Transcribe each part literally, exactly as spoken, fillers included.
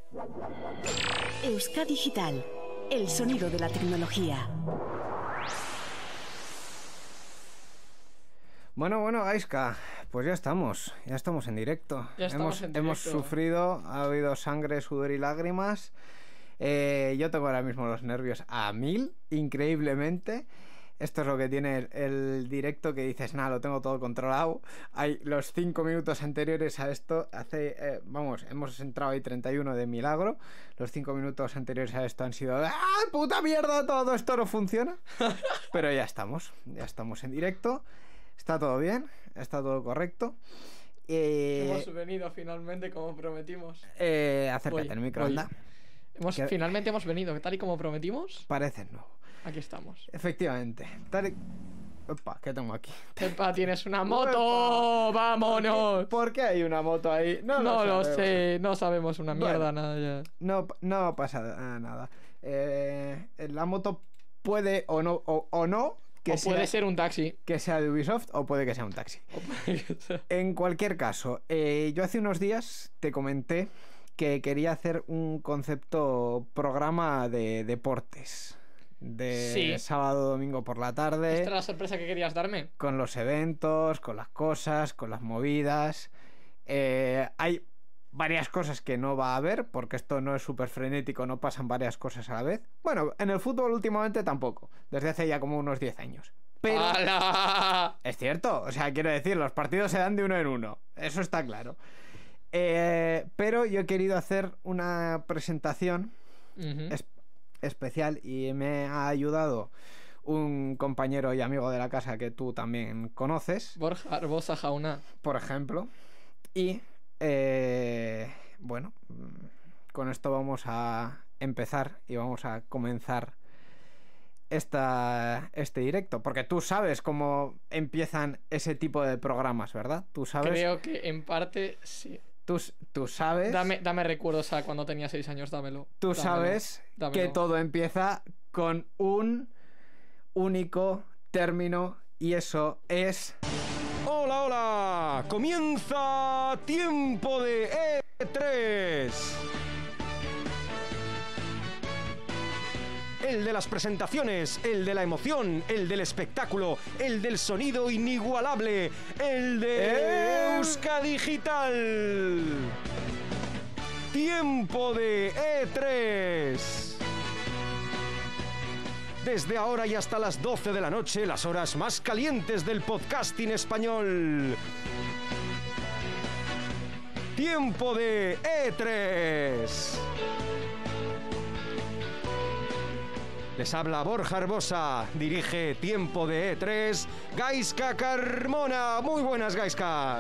Euskadigital, el sonido de la tecnología. Bueno, bueno, Gaiska, pues ya estamos, ya estamos en directo. Ya estamos hemos, en directo. hemos sufrido, ha habido sangre, sudor y lágrimas. Eh, yo tengo ahora mismo los nervios a mil, increíblemente. Esto es lo que tiene el, el directo, que dices, nada, lo tengo todo controlado. Hay los cinco minutos anteriores a esto, hace, eh, vamos, hemos entrado ahí treinta y uno de milagro. Los cinco minutos anteriores a esto han sido, ¡ah, puta mierda! Todo esto no funciona. Pero ya estamos, ya estamos en directo. Está todo bien, está todo correcto. Eh, Hemos venido finalmente como prometimos. Eh, acércate Oye, al micro, oye. anda. Hemos, Que- finalmente hemos venido, tal y como prometimos. Parece nuevo. Aquí estamos. Efectivamente. Tal y... Opa, ¿qué tengo aquí? Epa, tienes una moto. ¡Vámonos! ¿Por qué hay una moto ahí? No, lo sabemos. sé, no sabemos una Bueno. mierda, nada ya. No, no pasa nada. Eh, la moto puede o no, o, o no que O puede sea, ser un taxi. que sea de Ubisoft, o puede que sea un taxi. O puede que sea- En cualquier caso, eh, yo hace unos días te comenté que quería hacer un concepto programa de deportes. De Sí. sábado, domingo por la tarde. ¿Esta era la sorpresa que querías darme? Con los eventos, con las cosas, con las movidas. Eh, hay varias cosas que no va a haber, porque esto no es súper frenético, no pasan varias cosas a la vez. Bueno, en el fútbol últimamente tampoco, desde hace ya como unos diez años. Pero ¡Hala! es cierto, o sea, quiero decir, los partidos se dan de uno en uno, eso está claro. Eh, pero yo he querido hacer una presentación Ujú. es- especial y me ha ayudado un compañero y amigo de la casa que tú también conoces, Borja Arbosa Jauna. por ejemplo. Y eh, bueno, mm, con esto vamos a empezar y vamos a comenzar esta, este directo, porque tú sabes cómo empiezan ese tipo de programas, ¿verdad? Tú sabes, Creo que en parte sí. tú, tú sabes, Dame, dame recuerdos a cuando tenía seis años, dámelo. tú Dámelo, sabes dámelo. que todo empieza con un único término y eso es... Hola, hola, comienza Tiempo de E tres. El de las presentaciones, el de la emoción, el del espectáculo, el del sonido inigualable, el de ¡Eh! Euskadigital. Tiempo de E tres. Desde ahora y hasta las doce de la noche, las horas más calientes del podcasting español. Tiempo de E tres. Les habla Borja Arbosa, dirige Tiempo de E tres, Gaiska Carmona. Muy buenas, Gaiska.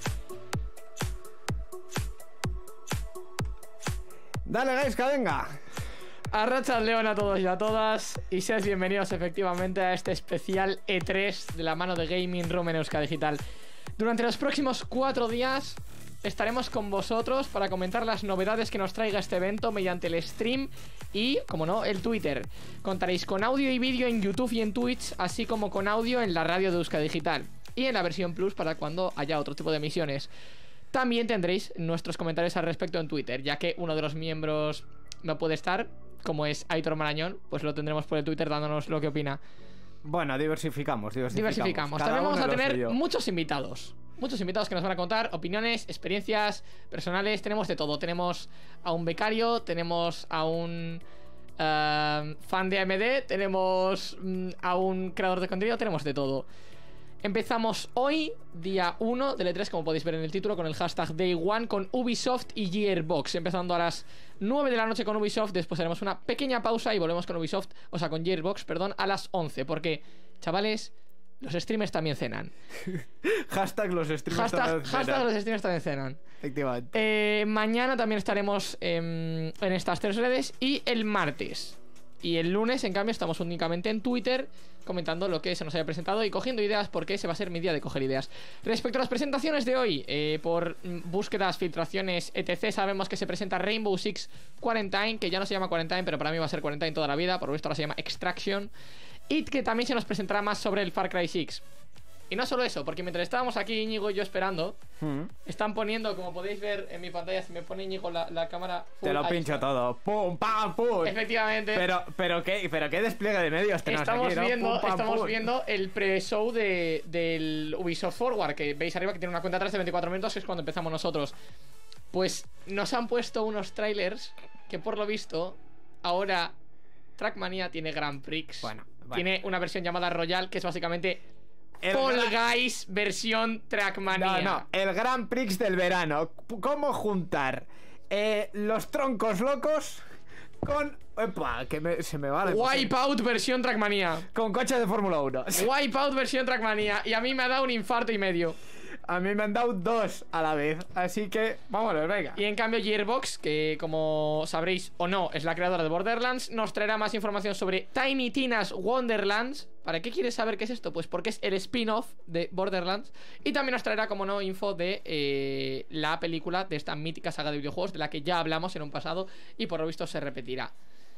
Dale, Gaiska, venga. Arrachad León a todos y a todas y seáis bienvenidos efectivamente a este especial E tres de la mano de Gaming Room en Euskadigital. Durante los próximos cuatro días estaremos con vosotros para comentar las novedades que nos traiga este evento mediante el stream y, como no, el Twitter. Contaréis con audio y vídeo en YouTube y en Twitch, así como con audio en la radio de Euskadigital y en la versión Plus para cuando haya otro tipo de emisiones. También tendréis nuestros comentarios al respecto en Twitter, ya que uno de los miembros no puede estar, como es Aitor Marañón, pues lo tendremos por el Twitter dándonos lo que opina. Bueno, diversificamos, diversificamos. Diversificamos. Cada También vamos uno a lo tener suyo. muchos invitados. Muchos invitados que nos van a contar opiniones, experiencias personales. Tenemos de todo. Tenemos a un becario, tenemos a un eh, fan de A M D, tenemos mm, a un creador de contenido, tenemos de todo. Empezamos hoy, día uno del E tres, como podéis ver en el título, con el hashtag Day One, con Ubisoft y Gearbox. Empezando a las nueve de la noche con Ubisoft, después haremos una pequeña pausa y volvemos con Ubisoft, o sea, con Gearbox, perdón, a las once. Porque, chavales, los streamers también cenan. Hashtag los streamers Hashtag, también hashtag cenan. los streamers también cenan. Efectivamente. Eh, mañana también estaremos em, en estas tres redes y el martes. Y el lunes, en cambio, estamos únicamente en Twitter comentando lo que se nos haya presentado y cogiendo ideas, porque ese va a ser mi día de coger ideas. Respecto a las presentaciones de hoy, eh, por mm, búsquedas, filtraciones, etcétera, sabemos que se presenta Rainbow Six Quarantine, que ya no se llama Quarantine, pero para mí va a ser Quarantine toda la vida. Por lo visto ahora se llama Extraction. Y que también se nos presentará más sobre el Far Cry seis. Y no solo eso, porque mientras estábamos aquí Íñigo y yo esperando, Mm. están poniendo, como podéis ver en mi pantalla, si me pone Íñigo la, la cámara full, Te lo ahí pincho está. todo. Pum, pam, pum. Efectivamente. Pero, pero qué, pero qué despliegue de medios tenemos Estamos, aquí, ¿no? viendo, Pum, pam, estamos pum. viendo el pre-show de, del Ubisoft Forward, que veis arriba que tiene una cuenta atrás de veinticuatro minutos, que es cuando empezamos nosotros. Pues nos han puesto unos trailers que por lo visto ahora Trackmania tiene Grand Prix. Bueno, bueno. Tiene una versión llamada Royal, que es básicamente El Fall gran- Guys versión Trackmania. No, no, el Grand Prix del verano. ¿Cómo juntar eh, los troncos locos con... Epa, que me- se me va la emoción. Wipeout versión Trackmania. Con coches de Fórmula uno. Wipeout versión Trackmania. Y a mí me ha dado un infarto y medio. A mí me han dado dos a la vez. Así que, vámonos, venga. Y en cambio Gearbox, que como sabréis o no es la creadora de Borderlands, nos traerá más información sobre Tiny Tina's Wonderlands. ¿Para qué quieres saber qué es esto? Pues porque es el spin-off de Borderlands. Y también nos traerá, como no, info de eh, la película de esta mítica saga de videojuegos, de la que ya hablamos en un pasado y por lo visto se repetirá.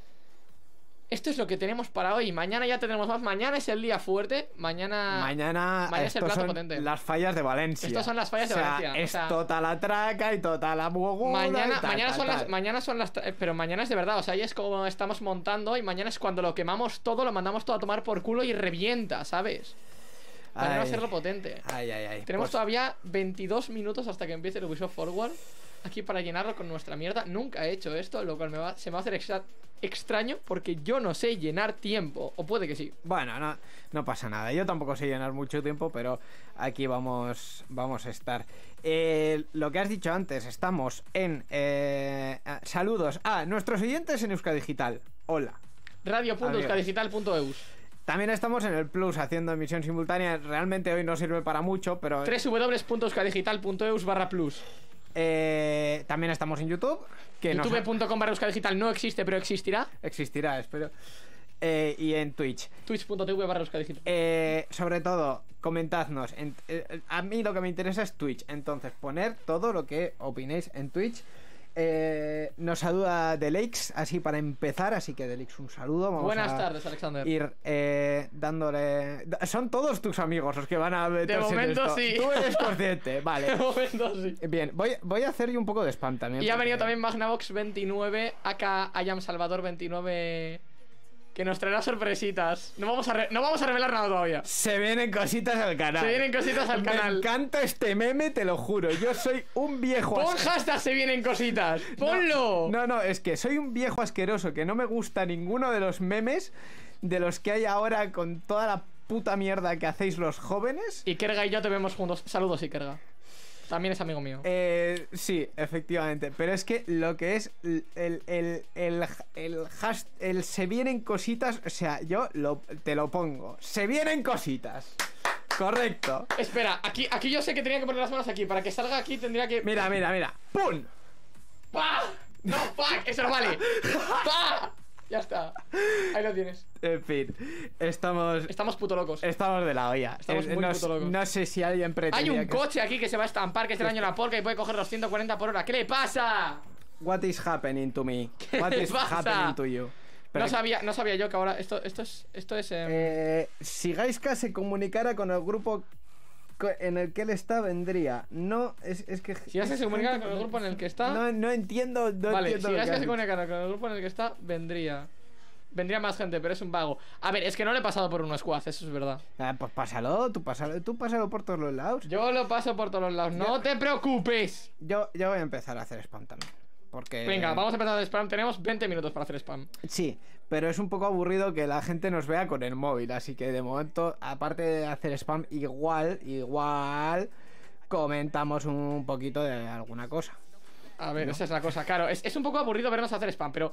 Esto es lo que tenemos para hoy. Mañana ya tendremos más. Mañana es el día fuerte. Mañana... Mañana, Mañana es el estos plato son potente. las fallas de Valencia. Estos son las fallas de O sea, Valencia, o Es sea- toda la traca y toda la buguda Mañana, y tal, mañana, tal, son las, tal. mañana son las... eh, Pero mañana es de verdad, o sea, ahí es como estamos montando. Y mañana es cuando lo quemamos todo, lo mandamos todo a tomar por culo y revienta, ¿sabes? Mañana va a Ay. ser lo potente. Ay, ay, ay. Tenemos Pues, todavía veintidós minutos hasta que empiece el Ubisoft Forward aquí para llenarlo con nuestra mierda. Nunca he hecho esto, lo cual me va, se me va a hacer extra- extraño porque yo no sé llenar tiempo. O puede que sí. Bueno, no, no pasa nada. Yo tampoco sé llenar mucho tiempo, pero aquí vamos, vamos a estar. Eh, lo que has dicho antes, estamos en... eh, ah, saludos a nuestros oyentes en Euskadi Digital. Hola. radio punto euskadigital punto eus. También estamos en el Plus haciendo emisión simultánea. Realmente hoy no sirve para mucho, pero... w w w punto euskadigital punto eus barra plus. Eh, también estamos en YouTube. Que nos- youtube punto com barra euskadigital no existe, pero existirá. existirá, espero. Eh, y en Twitch. twitch punto tv barra euskadigital. Eh, sobre todo, comentadnos. En- eh, a mí lo que me interesa es Twitch. Entonces, poner todo lo que opinéis en Twitch. Eh, nos saluda Deleix, así para empezar. Así que, Deleix, un saludo. Vamos Buenas a tardes, Alexander. Ir eh, dándole. Son todos tus amigos los que van a meterse en momento esto. sí. Tú eres consciente, De vale. momento sí. Bien, voy, voy a hacer yo un poco de spam también. Y ha porque- venido también Magnavox veintinueve, acá Ayam Salvador veintinueve, que nos traerá sorpresitas. No vamos a, re- no vamos a revelar nada todavía. Se vienen cositas al canal. Se vienen cositas al canal. Me encanta este meme, te lo juro. Yo soy un viejo Pon asqueroso. hashtag se vienen cositas. Ponlo. No, no, es que soy un viejo asqueroso que no me gusta ninguno de los memes de los que hay ahora con toda la puta mierda que hacéis los jóvenes. Y Kerga y yo te vemos juntos. Saludos, Ikerga. También es amigo mío. Eh, sí, efectivamente. Pero es que lo que es el, el, el, el, el, hash- el se vienen cositas, o sea, yo lo, te lo pongo. Se vienen cositas. Correcto. Espera, aquí, aquí yo sé que tenía que poner las manos aquí. Para que salga aquí tendría que... Mira, mira, mira. ¡Pum! ¡Pah! No, fuck, eso no vale. ¡Pah! Ya está. Ahí lo tienes. En fin, estamos... Estamos puto locos. Estamos de la olla. Estamos Eh, muy no, puto locos. no sé si alguien pretendía Hay un que- coche aquí que se va a estampar, que es del año de la porca y puede coger los ciento cuarenta por hora. ¿Qué le pasa? What is happening to me? What le is pasa? happening to you? Pero- No sabía, no sabía yo que ahora esto, esto es, esto es. em, Eh, si Gaiska se comunicara con el grupo co- en el que él está, vendría. No, es, es que... si ya se comunicara con el grupo en el que está. No, no entiendo, no vale, entiendo si lo ya que se has comunicara con el grupo en el que está, vendría. Vendría más gente, pero es un vago. A ver, es que no le he pasado por un squad, eso es verdad. dicho. Ah, pues pásalo, tú pásalo, tú pásalo por todos los lados. Yo lo paso por todos los lados, no te preocupes. Yo, yo voy a empezar a hacer spam también. Porque... Venga, vamos a empezar a spam. Tenemos veinte minutos para hacer spam. Sí, pero es un poco aburrido que la gente nos vea con el móvil, así que de momento, aparte de hacer spam, igual, igual, comentamos un poquito de alguna cosa. A ver, esa es la cosa. Claro, es, es un poco aburrido vernos hacer spam, pero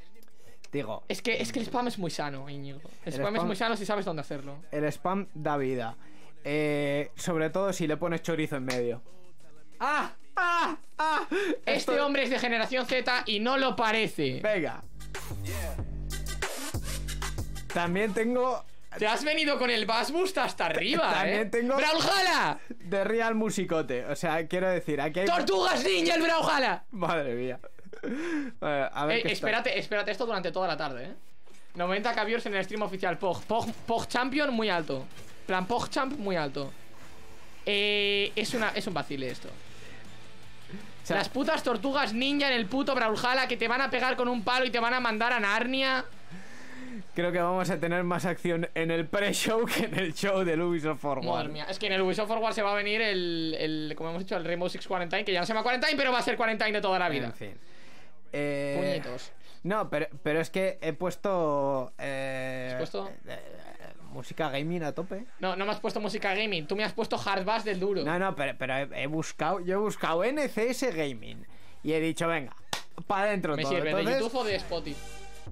Digo, es que, es que el spam es muy sano, Íñigo. El, El spam, es spam- muy sano si sabes dónde hacerlo. el spam da vida. Eh, sobre todo si le pones chorizo en medio. ¡Ah! ¡Ah! ¡Ah! Este Esto- hombre es de generación Z y no lo parece. Venga. También tengo Te has venido con el Bass Boost hasta arriba, También ¿eh? tengo- ¡Brawlhalla! de Real Musicote. O sea, quiero decir, aquí hay... ¡Tortugas Ninja el Brawlhalla! Madre mía. Eh, a ver Ey, qué está. espérate, espérate esto durante toda la tarde, ¿eh? noventa K viewers en el stream oficial Pog. Pog, Pog Champion muy alto. plan PogChamp muy alto. Eh, es, una, es un vacile esto. O sea, las putas tortugas ninja en el puto Brawlhalla que te van a pegar con un palo y te van a mandar a Narnia. Creo que vamos a tener más acción en el pre-show que en el show del Ubisoft Forward. Madre mía, es que en el Ubisoft Forward se va a venir el, el como hemos dicho, el Rainbow Six Quarantine, que ya no se llama Quarantine, pero va a ser Quarantine de toda la vida. En fin. Eh, Puñitos. No, pero, pero es que he puesto... Eh, ¿Has puesto? eh, eh, música gaming a tope. No, no me has puesto música gaming, tú me has puesto hard bass del duro. No, no, pero, pero he, he buscado... Yo he buscado N C S Gaming. Y he dicho, venga, para adentro Me todo. sirve, Entonces, ¿de YouTube o de Spotify?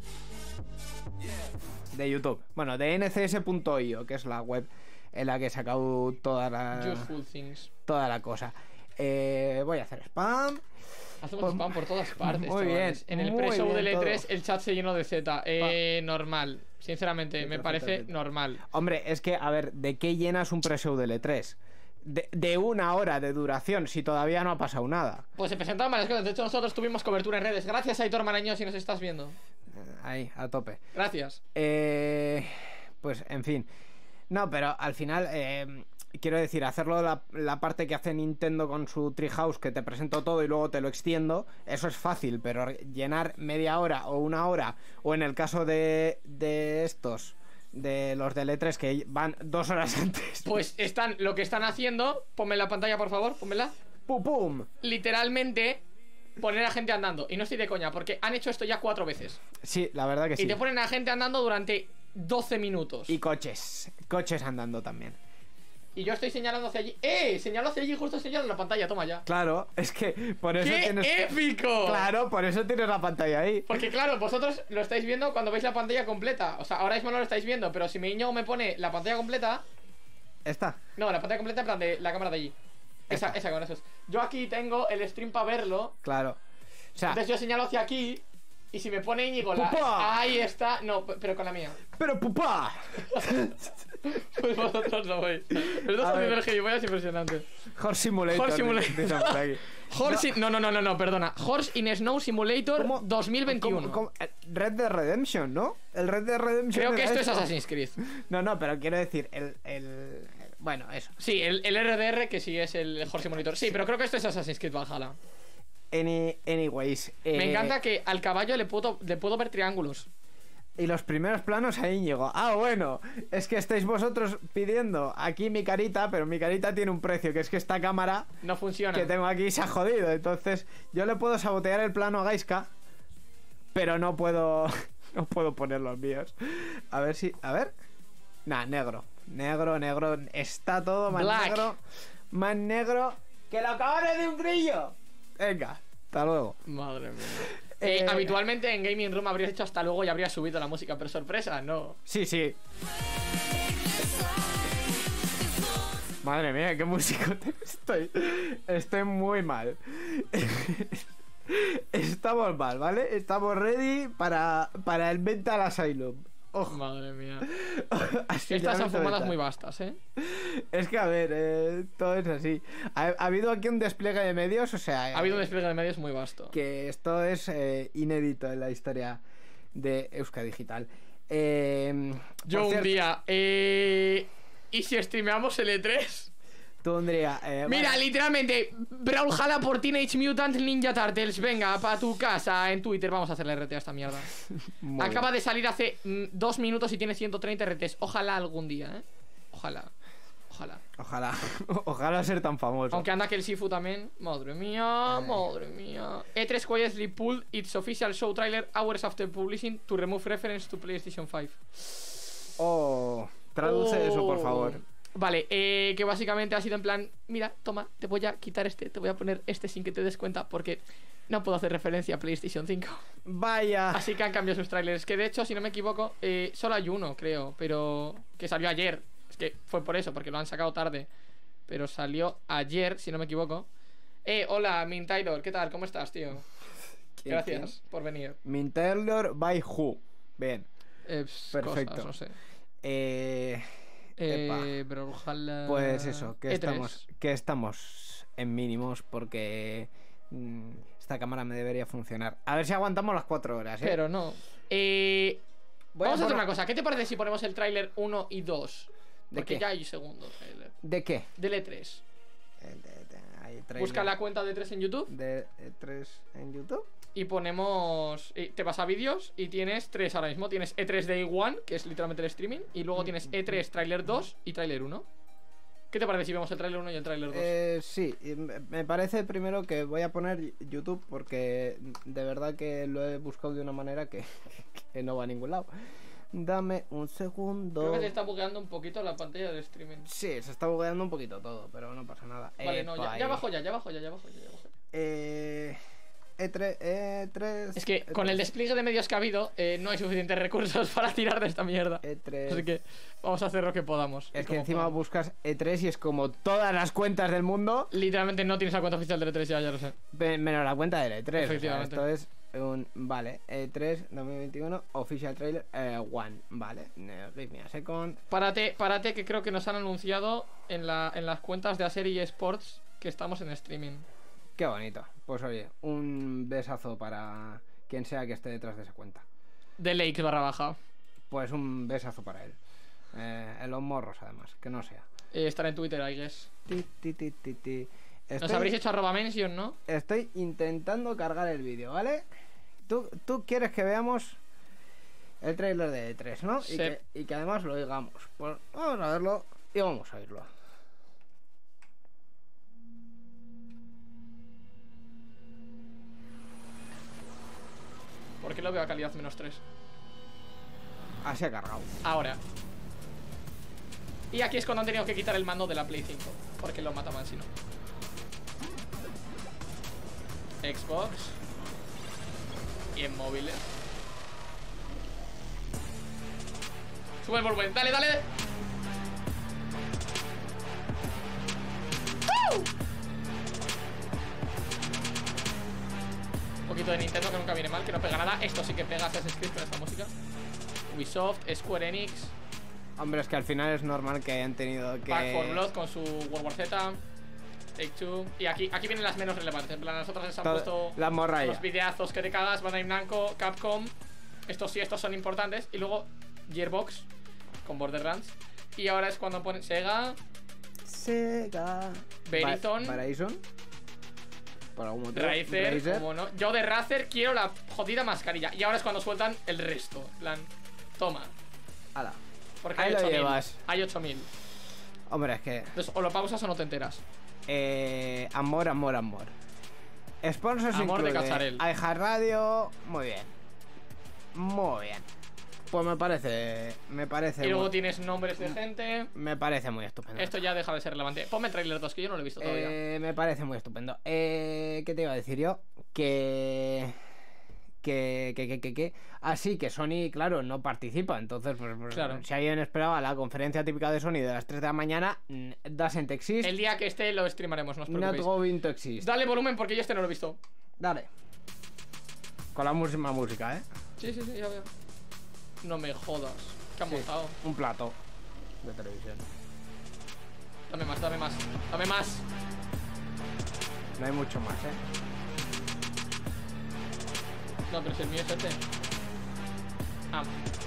de YouTube. Bueno, de N C S punto i o, que es la web en la que he sacado toda la... Useful things. Toda la cosa. Eh, voy a hacer spam. Hacemos Pues- spam por todas partes. muy bien, chavales. En el muy pre-show bien del E tres todo. el chat se llenó de Z. Eh, normal. Sinceramente, me Z, parece Z, Z. normal. Hombre, es que, a ver, ¿de qué llenas un pre-show del E tres? De, de una hora de duración, si todavía no ha pasado nada. Pues se presentaron varias cosas. De hecho, nosotros tuvimos cobertura en redes. Gracias, Aitor Marañón, si nos estás viendo. Eh, Ahí, a tope. Gracias. Eh, pues, en fin. No, pero al final, eh, quiero decir, hacerlo la, la parte que hace Nintendo con su Treehouse, que te presento todo y luego te lo extiendo, eso es fácil, pero llenar media hora o una hora, o en el caso de, de estos, de los del E tres, que van dos horas antes. Pues están, lo que están haciendo, ponme la pantalla, por favor, pónmela. ¡Pum, pum! Literalmente, poner a gente andando. Y no estoy de coña, porque han hecho esto ya cuatro veces. Sí, la verdad que sí. Y te ponen a gente andando durante doce minutos. Y coches, coches andando también. Y yo estoy señalando hacia allí. ¡Eh! Señalo hacia allí, justo señalo en la pantalla, toma ya. Claro, es que por eso ¡Qué tienes... épico! Claro, por eso tienes la pantalla ahí. Porque claro, vosotros lo estáis viendo cuando veis la pantalla completa. O sea, ahora mismo no lo estáis viendo, pero si mi niño me pone la pantalla completa. Está. No, la pantalla completa en plan de la cámara de allí. Esa, esa con esos. Yo aquí tengo el stream para verlo. Claro. O sea, Entonces yo señalo hacia aquí. Y si me pone Íñigo la... ¡Pupa! Ahí está. No, p- pero con la mía. pero pupá. Pues vosotros lo veis. Los dos A son ver. nivel gilipollas impresionante. Horse Simulator. Horse Simulator. dicen por aquí. Horse in... No, no, no, no, no, perdona. Horse in Snow Simulator ¿Cómo? dos mil veintiuno. ¿Cómo- cómo? Eh, Red Dead Redemption, ¿no? El Red Dead Redemption. Creo que era esto es esto. Assassin's Creed. No, no, pero quiero decir, el. el... Bueno, eso. Sí, el, el R D R que sí es el Horse Simulator. Sí, pero creo que esto es Assassin's Creed Valhalla. Any, anyways. eh, Me encanta que al caballo le puedo, le puedo ver triángulos. Y los primeros planos a Íñigo. Ah, bueno. Es que estáis vosotros pidiendo aquí mi carita, pero mi carita tiene un precio, que es que esta cámara No funciona. que tengo aquí se ha jodido. Entonces, yo le puedo sabotear el plano a Gaiska, pero no puedo. No puedo poner los míos. A ver si. A ver. Nah, negro. Negro, negro. Está todo más Black. negro. Más negro que los cabrones de un grillo. Venga, hasta luego. Madre mía. Eh, Eh, habitualmente en Gaming Room habrías hecho hasta luego y habrías subido la música, pero sorpresa, no. Sí, sí. Madre mía, qué músico te- estoy. Estoy muy mal. Estamos mal, ¿vale? Estamos ready para, para el Mental Asylum. Ojo. Madre mía. Así Estas ya son me fumadas está. muy vastas, ¿eh? Es que, a ver, eh, todo es así. Ha, ha habido aquí un despliegue de medios, o sea... Ha habido un eh, despliegue de medios muy vasto. que esto es eh, inédito en la historia de Euska Digital. Eh, Yo por un cierto, día, eh... ¿y si streameamos el E tres? Tú, Andrea... eh, Mira, vale. literalmente, Brawlhalla por Teenage Mutant Ninja Turtles. Venga, para tu casa en Twitter. Vamos a hacerle R T a esta mierda. Muy Acaba de salir hace mm, dos minutos y tiene ciento treinta R Ts. Ojalá algún día, ¿eh? Ojalá. Ojalá. Ojalá, ojalá ser tan famoso. Aunque anda que el Sifu también. Madre mía, madre mía. E tres quietly pulled its official show trailer hours after publishing to remove reference to PlayStation cinco. Oh, traduce eso, por Oh. favor. Vale, eh, que básicamente ha sido en plan, mira, toma, te voy a quitar este, te voy a poner este sin que te des cuenta porque no puedo hacer referencia a PlayStation cinco. Vaya. Así que han cambiado sus trailers. Que de hecho, si no me equivoco, eh, solo hay uno, creo, pero que salió ayer. Es que fue por eso, porque lo han sacado tarde. Pero salió ayer, si no me equivoco. Eh, hola, Min Taylor, ¿qué tal? ¿Cómo estás, tío? ¿Quién, Gracias por venir. quién? Min Taylor by Who. Bien. Eh, pss, Perfecto. cosas, no sé. Eh, Eh, pero ojalá. pues eso, que E tres. estamos, que estamos en mínimos porque mm, esta cámara me debería funcionar. A ver si aguantamos las cuatro horas, ¿eh? Pero no. Eh, Voy vamos a hacer por- una cosa. ¿Qué te parece si ponemos el tráiler uno y dos? ¿De Porque qué? ya hay segundo trailer. ¿De qué? Del E tres. Eh, de- de- hay trailer Busca la cuenta de E tres en YouTube de E tres en YouTube. y ponemos. y te vas a vídeos y tienes tres ahora mismo. Tienes E tres Day One, que es literalmente el streaming. Y luego tienes E tres Trailer dos y Trailer uno. ¿Qué te parece si vemos el Trailer uno y el Trailer dos? Eh, sí, y me me parece primero que voy a poner YouTube porque de verdad que lo he buscado de una manera que, que no va a ningún lado. Dame un segundo. Creo que se está bugueando un poquito la pantalla del streaming. Sí, se está bugueando un poquito todo, pero no pasa nada. Vale, no, Epa, ya, ahí. ya bajo ya, ya bajo ya, ya bajo ya, ya bajo. Eh, E tres, E tres. Es que con el despliegue de medios que ha habido, eh, no hay suficientes recursos para tirar de esta mierda. E tres. Así que vamos a hacer lo que podamos. y Es que como encima podamos. buscas E tres y es como todas las cuentas del mundo, Literalmente no tienes la cuenta oficial del E tres, ya, ya lo sé. ve- menos la cuenta del E tres. Efectivamente. O sea, esto es un. Vale, E tres dos mil veintiuno, Official Trailer eh, One. Vale, no, give me a second. Párate, párate, que creo que nos han anunciado en, la, en las cuentas de Acer y Sports que estamos en streaming. Qué bonito. Pues oye, un besazo para quien sea que esté detrás de esa cuenta. De Lakes barra baja. Pues un besazo para él. Eh, en los morros, además, que no sea. Eh, estará en Twitter, I guess. Ti, ti, ti, ti, ti. Nos Estoy- habréis hecho arroba mention, ¿no? Estoy intentando cargar el vídeo, ¿vale? Tú, tú quieres que veamos el trailer de E tres, ¿no? Sí. Y, que, y que además lo oigamos. Pues vamos a verlo y vamos a oírlo. ¿Por qué lo veo a calidad menos tres? Así ha cargado. Ahora. Y aquí es cuando han tenido que quitar el mando de la Play cinco, porque lo mataban si no. Xbox. Y en móviles. Sube el volumen, dale, dale. ¡Uh! Un poquito de Nintendo que nunca viene mal, que no pega nada. Esto sí que pega Assassin's Creed con esta música. Ubisoft, Square Enix, Hombre, es que al final es normal que hayan tenido que... Back four Blood con su World War Z, Take Two. Y aquí, aquí vienen las menos relevantes. En plan, las otras les han Todo- puesto la morralla. los videazos que te cagas. Bandai Namco, Capcom. Estos sí, estos son importantes. Y luego Gearbox con Borderlands. Y ahora es cuando ponen Sega. Sega... Verizon. Ba- Verizon. Por algún motivo. Razer, Razer. como no. Yo de Razer quiero la jodida mascarilla. Y ahora es cuando sueltan el resto. En plan, toma. Ala. Porque Ahí hay lo ocho mil. llevas. Hay ocho mil. Hombre, es que... Entonces, o lo pausas o no te enteras. Eh, amor, amor, amor. Sponsors Amor de incluye Cacharel. iHeartRadio. Muy bien. Muy bien. Pues me parece. Me parece. Y luego muy, tienes nombres de gente. me parece muy estupendo. Esto ya deja de ser relevante. Ponme el trailer dos, que yo no lo he visto todavía. Eh, me parece muy estupendo. Eh, ¿Qué te iba a decir yo? Que. Que, que, que, que, que. Así que Sony, claro, no participa. Entonces, pues, pues, Claro. si alguien esperaba la conferencia típica de Sony de las tres de la mañana, mm, doesn't exist. El día que esté lo streamaremos, no os Not preocupéis. going to exist. Dale volumen porque yo este no lo he visto. Dale. Con la misma música, ¿eh? Sí, sí, sí, ya veo. No me jodas. ¿Qué han Sí, montado? un plato de televisión. Dame más, dame más. Dame más. No hay mucho más, ¿eh? No, pero si el mío es este. Ah.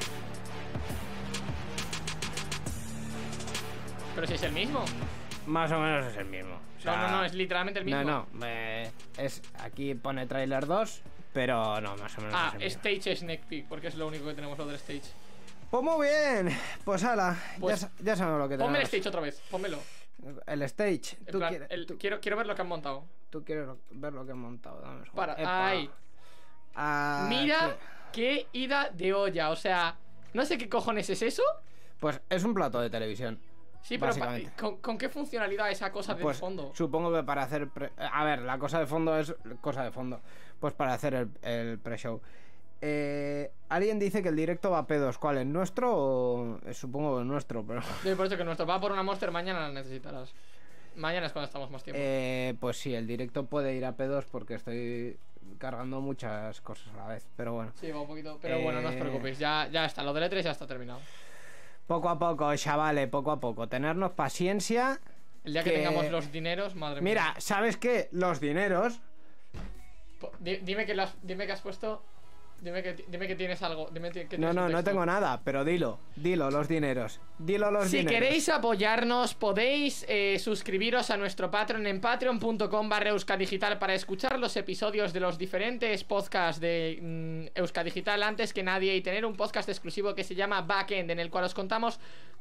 Pero si es el mismo. Más o menos es el mismo. O sea, No, no, no, es literalmente el mismo. No, no. eh, es, aquí pone trailer dos, pero no, más o menos Ah, es el mismo. Stage Sneak Peek, porque es lo único que tenemos lo del Stage. Pues muy bien. Pues ala, Pues, ya, sa- ya sabemos lo que Ponme el tenemos. Stage otra vez, pónmelo. El stage. En Tú, plan, quieres, el- tú, quiero, quiero ver lo que han montado. tú quieres lo- ver lo que he montado. Dame un segundo. Para, Epa. ahí. Ah, Mira aquí. qué ida de olla, o sea, no sé qué cojones es eso. Pues es un plato de televisión. Sí, pero pa- Básicamente. ¿con, con qué funcionalidad esa cosa del Pues fondo? supongo que para hacer... pre- A ver, la cosa de fondo es cosa de fondo. Pues para hacer el, el pre-show. Eh, Alguien dice que el directo va a P dos. ¿Cuál? ¿El nuestro o...? eh, Supongo que el nuestro, pero... Yo por eso que nuestro va por una Monster, mañana la necesitarás. Mañana es cuando estamos más tiempo. Eh, pues sí, el directo puede ir a P dos porque estoy cargando muchas cosas a la vez. Pero bueno. Sí, va un poquito. Pero bueno, no os Eh, preocupéis, ya, ya está. Lo del E tres ya está terminado. Poco a poco, chavales, poco a poco. Tenernos paciencia. El día que, que- tengamos los dineros, madre mía. Mira, ¿sabes qué? Los dineros... Po- di- Dime que, lo has, dime que has puesto Dime que, dime que tienes algo. Dime que tienes No, no, un no texto. tengo nada, pero dilo, dilo, los dineros. Dilo los Si dineros. queréis apoyarnos, podéis eh, suscribiros a nuestro Patreon en patreon punto com barra euskadigital para escuchar los episodios de los diferentes podcasts de mm, Euskadigital antes que nadie y tener un podcast exclusivo que se llama Backend, en el cual os contamos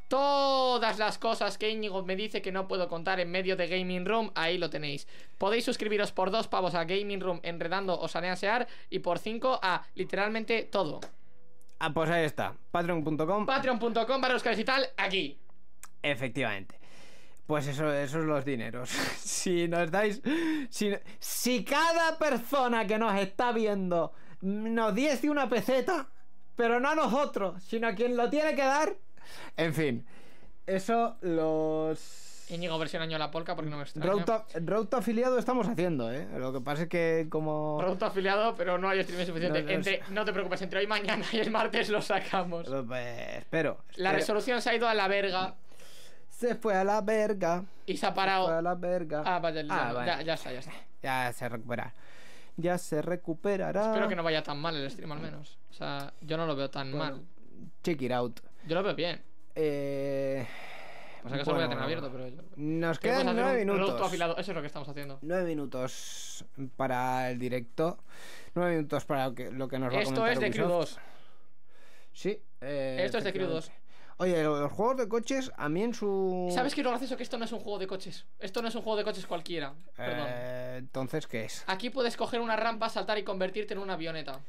todas las cosas que Íñigo me dice que no puedo contar en medio de Gaming Room. Ahí lo tenéis. Podéis suscribiros por dos pavos a Gaming Room enredando o saneasear y por cinco a literalmente todo. Ah, pues ahí está, patreon punto com. patreon punto com barra euskadigital aquí. Efectivamente. Pues eso, esos los dineros. Si nos dais... Si, si cada persona que nos está viendo nos diese una peseta, pero no a nosotros, sino a quien lo tiene que dar... En fin, eso los... Íñigo versión año la polka porque no me extraña. Road to, Road to afiliado estamos haciendo, ¿eh? Lo que pasa es que como... Producto afiliado, pero no hay streaming suficiente. No, no, entre, no te preocupes, entre hoy, mañana y el martes lo sacamos. Pues, espero, La espero. resolución se ha ido a la verga Se fue a la verga. y se ha Se fue a parado. la verga. Ah, vaya, ya, Ah, vale. ya, ya está, ya está. Ya se recuperará. Ya se recuperará. Espero que no vaya tan mal el stream al menos. O sea, yo no lo veo tan Bueno, mal. Check it out. Yo lo veo bien. Eh... Pues acaso lo voy a tener abierto, pero yo... Nos ¿Qué vamos quedan a hacer? nueve Un producto minutos. afiliado. Eso es lo que estamos haciendo. Nueve minutos para el directo. Nueve minutos para lo que, lo que nos va a Esto comentar es de Crew Ubisoft. dos. Sí. eh, Esto es de Crew dos. efectivamente. Oye, los juegos de coches, a mí en su... ¿Sabes qué es lo gracioso? Que esto no es un juego de coches. Esto no es un juego de coches cualquiera. Perdón. Eh, entonces, ¿qué es? Aquí puedes coger una rampa, saltar y convertirte en una avioneta.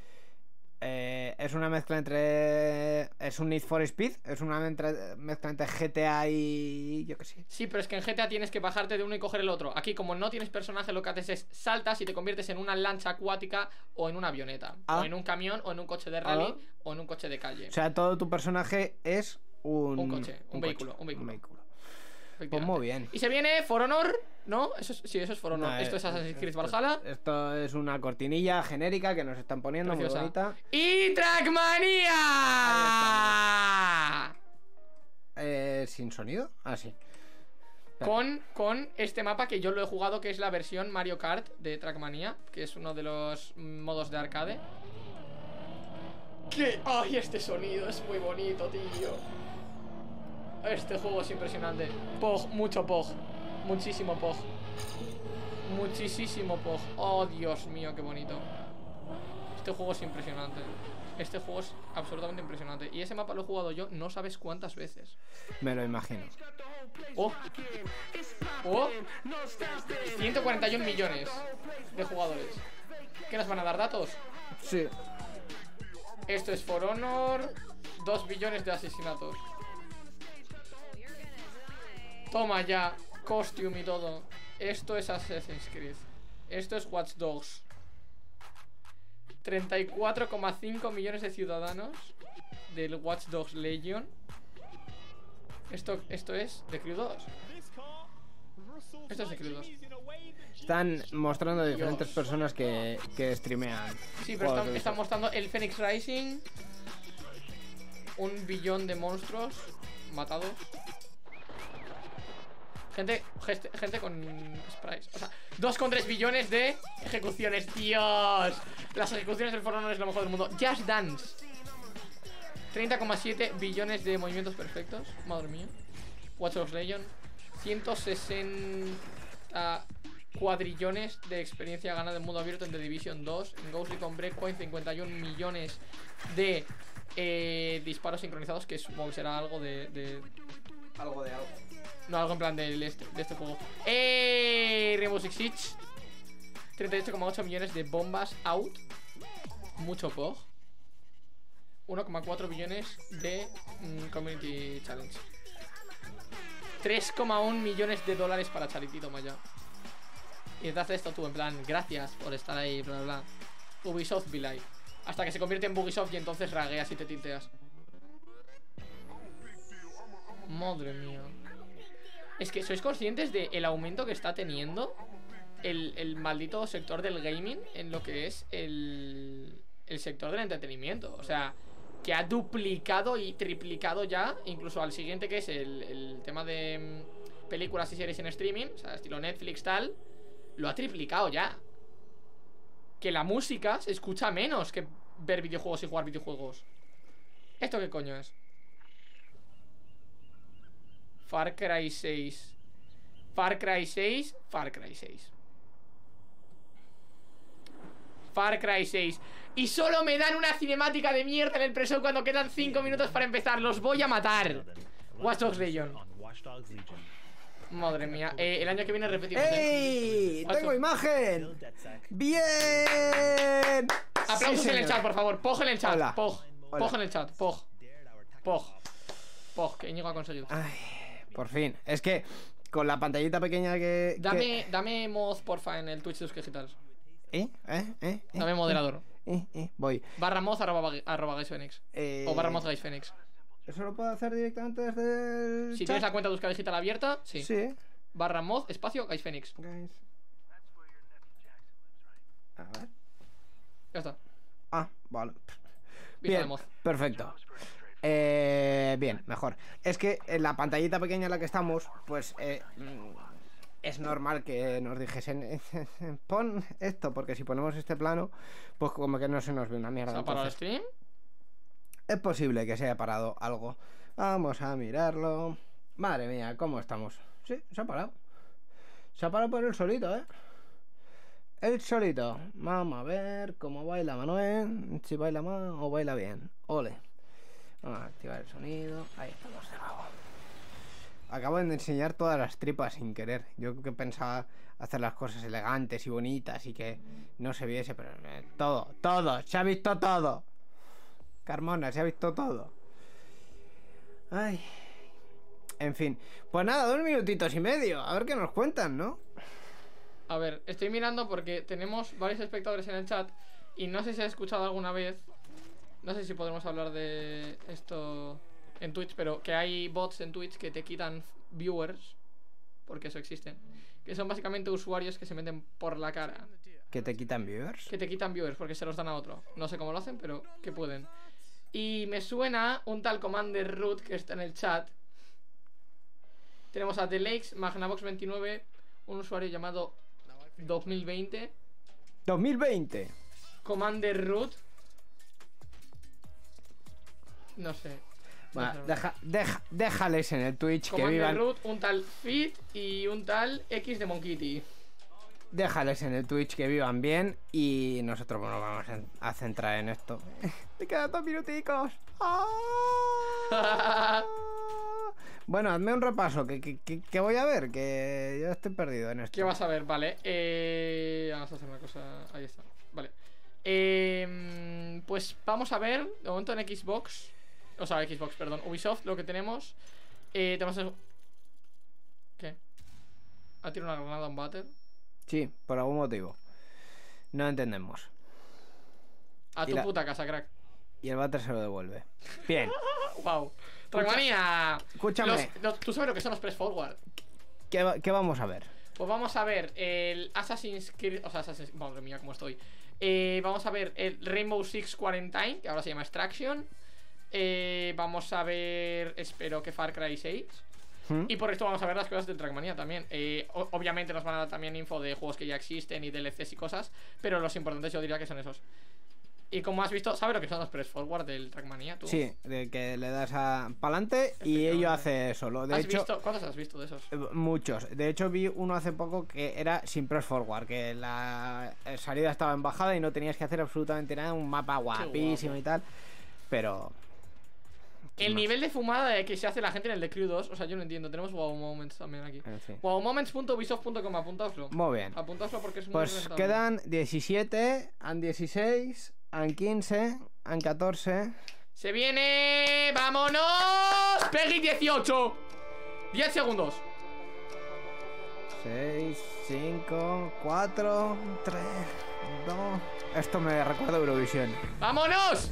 Eh, es una mezcla entre... Es un Need for Speed. Es una mentra- mezcla entre G T A y... Yo qué sé. Sí, pero es que en G T A tienes que bajarte de uno y coger el otro. Aquí, como no tienes personaje, lo que haces es saltas y te conviertes en una lancha acuática o en una avioneta. Ah. O en un camión, o en un coche de rally, Ah. o en un coche de calle. O sea, todo tu personaje es un... Un coche, un vehículo, un vehículo. Pues Efectivamente. muy bien. Y se viene For Honor, ¿no? Eso es, sí, eso es For Honor. No, Esto eh, es Assassin's Creed esto- Valhalla. Esto es una cortinilla genérica que nos están poniendo, Preciosa. muy bonita. ¡Y Trackmania! Eh, ¿Sin sonido? Ah, sí. Con, con este mapa que yo lo he jugado, que es la versión Mario Kart de Trackmania, que es uno de los modos de arcade. ¡Qué! ¡Ay, este sonido es muy bonito, tío! Este juego es impresionante. Pog, mucho Pog. Muchísimo Pog. Muchísimo Pog. Oh, Dios mío, qué bonito. Este juego es impresionante. Este juego es absolutamente impresionante. Y ese mapa lo he jugado yo no sabes cuántas veces. Me lo imagino. Oh, oh, ciento cuarenta y uno millones de jugadores. ¿Qué nos van a dar datos? Sí. Esto es For Honor. dos billones de asesinatos. Toma ya, costume y todo. Esto es Assassin's Creed. Esto es Watch Dogs. treinta y cuatro coma cinco millones de ciudadanos del Watch Dogs Legion. Esto, esto es de Crew dos. Esto es de Crew dos. Están mostrando diferentes personas que, que streamean. Sí, pero juegos están, de están Ubisoft. mostrando el Phoenix Rising. Un billón de monstruos matados. Gente, geste- gente con sprites. O sea, dos coma tres billones de ejecuciones. Dios. Las ejecuciones del For Honor es lo mejor del mundo. Just Dance. treinta coma siete billones de movimientos perfectos. Madre mía. Watch Dogs Legion. ciento sesenta cuadrillones de experiencia ganada en mundo abierto en The Division dos. En Ghost Recon Breakpoint, cincuenta y uno millones de eh, disparos sincronizados. Que supongo que será algo de, de... Algo de algo. No, algo en plan de este, de este juego. ¡Eh! Rainbow Six Siege. treinta y ocho coma ocho millones de bombas out. Mucho P O G. uno coma cuatro billones de mm, Community Challenge. tres coma uno millones de dólares para Charity, toma ya. Y detrás de esto tú, en plan, gracias por estar ahí, bla, bla, bla. Ubisoft Be Live. Hasta que se convierte en Bugisoft y entonces ragueas y te tilteas. Madre mía. Es que sois conscientes del aumento que está teniendo el, el maldito sector del gaming en lo que es el, el sector del entretenimiento. O sea, que ha duplicado y triplicado ya, incluso al siguiente que es el, el tema de mm, películas y series en streaming, o sea, estilo Netflix tal, lo ha triplicado ya. Que la música se escucha menos que ver videojuegos y jugar videojuegos. ¿Esto qué coño es? Far Cry seis. Far Cry seis. Far Cry seis. Far Cry seis. Y solo me dan una cinemática de mierda en el preso cuando quedan cinco minutos para empezar. Los voy a matar. Watch Dogs Legion. Madre mía. Eh, el año que viene repetimos. ¡Ey! ¡Tengo imagen! ¡Bien! Aplausos Sí, en el señor. chat, por favor. Pog en el chat. Hola. Pog. Hola. Pog en el chat. Pog. Pog. Pog. Que Íñigo ha conseguido. Ay, por fin. Es que con la pantallita pequeña que... Dame, que... dame mod, porfa, en el Twitch de Euskadi Digital. ¿Eh? ¿Eh? ¿Eh? Dame moderador. Eh, eh, voy. Barra mod arroba, arroba Guys Phoenix. Eh, O barra mod Guys Phoenix. ¿Eso lo puedo hacer directamente desde el Si chat? tienes la cuenta de Euskadi Digital abierta, sí. Sí. Barra mod, espacio, Guys Phoenix. Guys. A ver. Ya está. Ah, vale. Vista de Bien, mod. perfecto. Eh, bien, mejor. Es que en la pantallita pequeña en la que estamos, pues eh, mm, es normal que nos dijesen pon esto, porque si ponemos este plano, pues como que no se nos ve una mierda. ¿Se ha parado el Entonces, stream? es posible que se haya parado algo. Vamos a mirarlo. Madre mía, ¿cómo estamos? Sí, se ha parado. Se ha parado por el solito, ¿eh? El solito. Vamos a ver cómo baila Manuel. Si baila mal o baila bien. Ole. Vamos a activar el sonido. Ahí estamos de nuevo. Acabo de enseñar todas las tripas sin querer. Yo que pensaba hacer las cosas elegantes y bonitas y que no se viese, pero eh, todo, todo, se ha visto todo. Carmona, se ha visto todo. Ay. En fin. Pues nada, dos minutitos y medio. A ver qué nos cuentan, ¿no? A ver, estoy mirando porque tenemos varios espectadores en el chat y no sé si has escuchado alguna vez, no sé si podemos hablar de esto en Twitch, pero que hay bots en Twitch que te quitan viewers, porque eso existe, que son básicamente usuarios que se meten por la cara, ¿Que te quitan viewers? que te quitan viewers porque se los dan a otro. No sé cómo lo hacen, pero que pueden. Y me suena un tal Commander Root que está en el chat. Tenemos a The Lakes, Magnavox veintinueve, un usuario llamado dos mil veinte, dos mil veinte. Commander Root. No sé. Bueno, No sé. deja, deja, déjales en el Twitch que Commander vivan. Root, un tal Fit y un tal X de Monkitty. Déjales en el Twitch que vivan bien y nosotros bueno, vamos a centrar en esto. Te quedan dos minuticos. ¡Ah! Bueno, hazme un repaso, que, que, que, que voy a ver, que yo estoy perdido en esto. ¿Qué vas a ver? Vale. Eh... Vamos a hacer una cosa. Ahí está. Vale. Eh... Pues vamos a ver. De momento en Xbox. O sea, Xbox, perdón. Ubisoft, lo que tenemos. Eh, tenemos el... ¿Qué? ¿Ha tirado una granada a un váter? Sí, por algún motivo. No entendemos. A Y tu la- puta casa, crack. Y el váter se lo devuelve. Bien. Wow. Trackmania. Escúchame. Los- los- ¿Tú sabes lo que son los press forward? ¿Qué, va- qué vamos a ver? Pues vamos a ver el Assassin's Creed. O sea, Assassin's... Madre mía, cómo estoy. Eh, vamos a ver el Rainbow Six Quarantine, que ahora se llama Extraction. Eh, vamos a ver, espero que Far Cry seis. ¿Mm? Y por esto vamos a ver las cosas del Trackmania también. Eh, o- obviamente nos van a dar también info de juegos que ya existen y D L Cs y cosas. Pero los importantes yo diría que son esos. Y como has visto, ¿sabes lo que son los press forward del Trackmania tú? Sí, de que le das a pa'lante y ello hace solo. De ¿Has hecho, visto? ¿Cuántos has visto de esos? eh, muchos. De hecho, vi uno hace poco que era sin press forward, que la eh, salida estaba en bajada y no tenías que hacer absolutamente nada, un mapa guapísimo guapo. y tal. Pero El más. nivel de fumada de que se hace la gente en el de Crew dos, o sea, yo no entiendo. Tenemos Wow Moments también aquí. en fin. wow moments punto ubisoft punto com, apuntaoslo. Muy bien. Apuntaoslo porque es muy Pues rentable. quedan diecisiete, han dieciséis, han quince, han catorce. ¡Se viene! ¡Vámonos! ¡Peggy dieciocho! diez segundos. seis, cinco, cuatro, tres, dos. Esto me recuerda a Eurovisión. ¡Vámonos!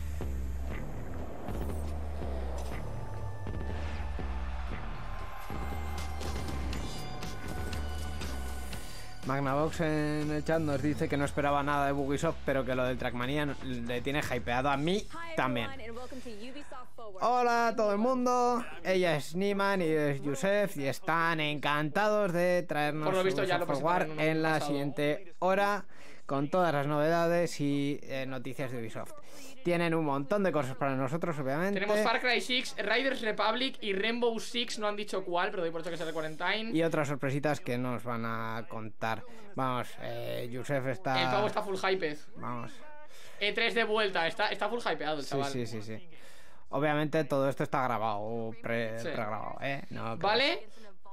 Magnavox en el chat nos dice que no esperaba nada de Ubisoft, pero que lo del Trackmania no- le tiene hypeado a mí también. Hola a todo el mundo, ella es Niman y es Yusef y están encantados de traernos Por lo visto ya lo Ubisoft Forward presentaron en un en la pasado. siguiente hora con todas las novedades y eh, noticias de Ubisoft. Tienen un montón de cosas para nosotros, obviamente. Tenemos Far Cry seis, Riders Republic y Rainbow Six. No han dicho cuál, pero doy por hecho que es el Quarantine. Y otras sorpresitas que nos van a contar. Vamos, eh, Yusef está... El pavo está full hyped. Vamos. E tres de vuelta, está, está full hypeado el Sí, chaval. sí, sí, sí. Obviamente todo esto está grabado, pre, Sí. pregrabado, ¿eh? No, Vale.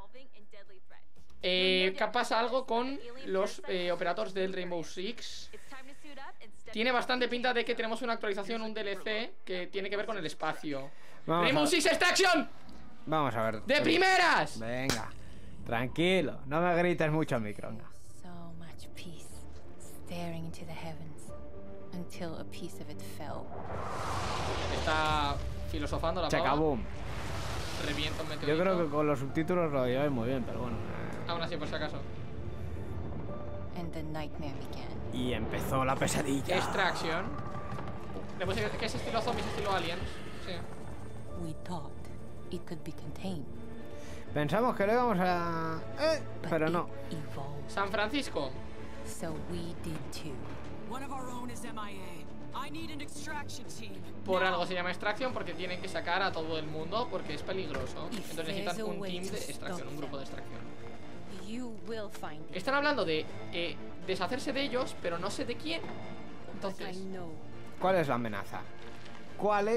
Eh, ¿Qué pasa algo con los eh, operadores del Rainbow Six? Tiene bastante pinta de que tenemos una actualización, un D L C que tiene que ver con el espacio. Vamos Rainbow a- Six Extraction Vamos a ver. de primeras. Venga, tranquilo, no me grites mucho al micro. venga. So much peace, staring into the heavens, until a piece of it fell. Está filosofando la Checa pava. boom. Revienta un Yo meteorito. creo que con los subtítulos lo lleváis muy bien, pero bueno. eh. Aún así, por si acaso. And the nightmare began. Y empezó la pesadilla. Extraction. Le puse que, que es estilo zombies, estilo aliens. Sí. We thought it could be contained, Pensamos que lo íbamos a... Eh, but pero it no. evolved. San Francisco. So we did too. One of our own is M I A. I need an extraction team. Por Now. algo se llama extracción, porque tienen que sacar a todo el mundo, porque es peligroso. If Entonces necesitan there's a un way team to de extracción, stop un grupo de them. extracción. You will find it. Están hablando de eh, deshacerse de ellos, pero no sé de quién. I Entonces... know. ¿Cuál es la amenaza? ¿Cuál es?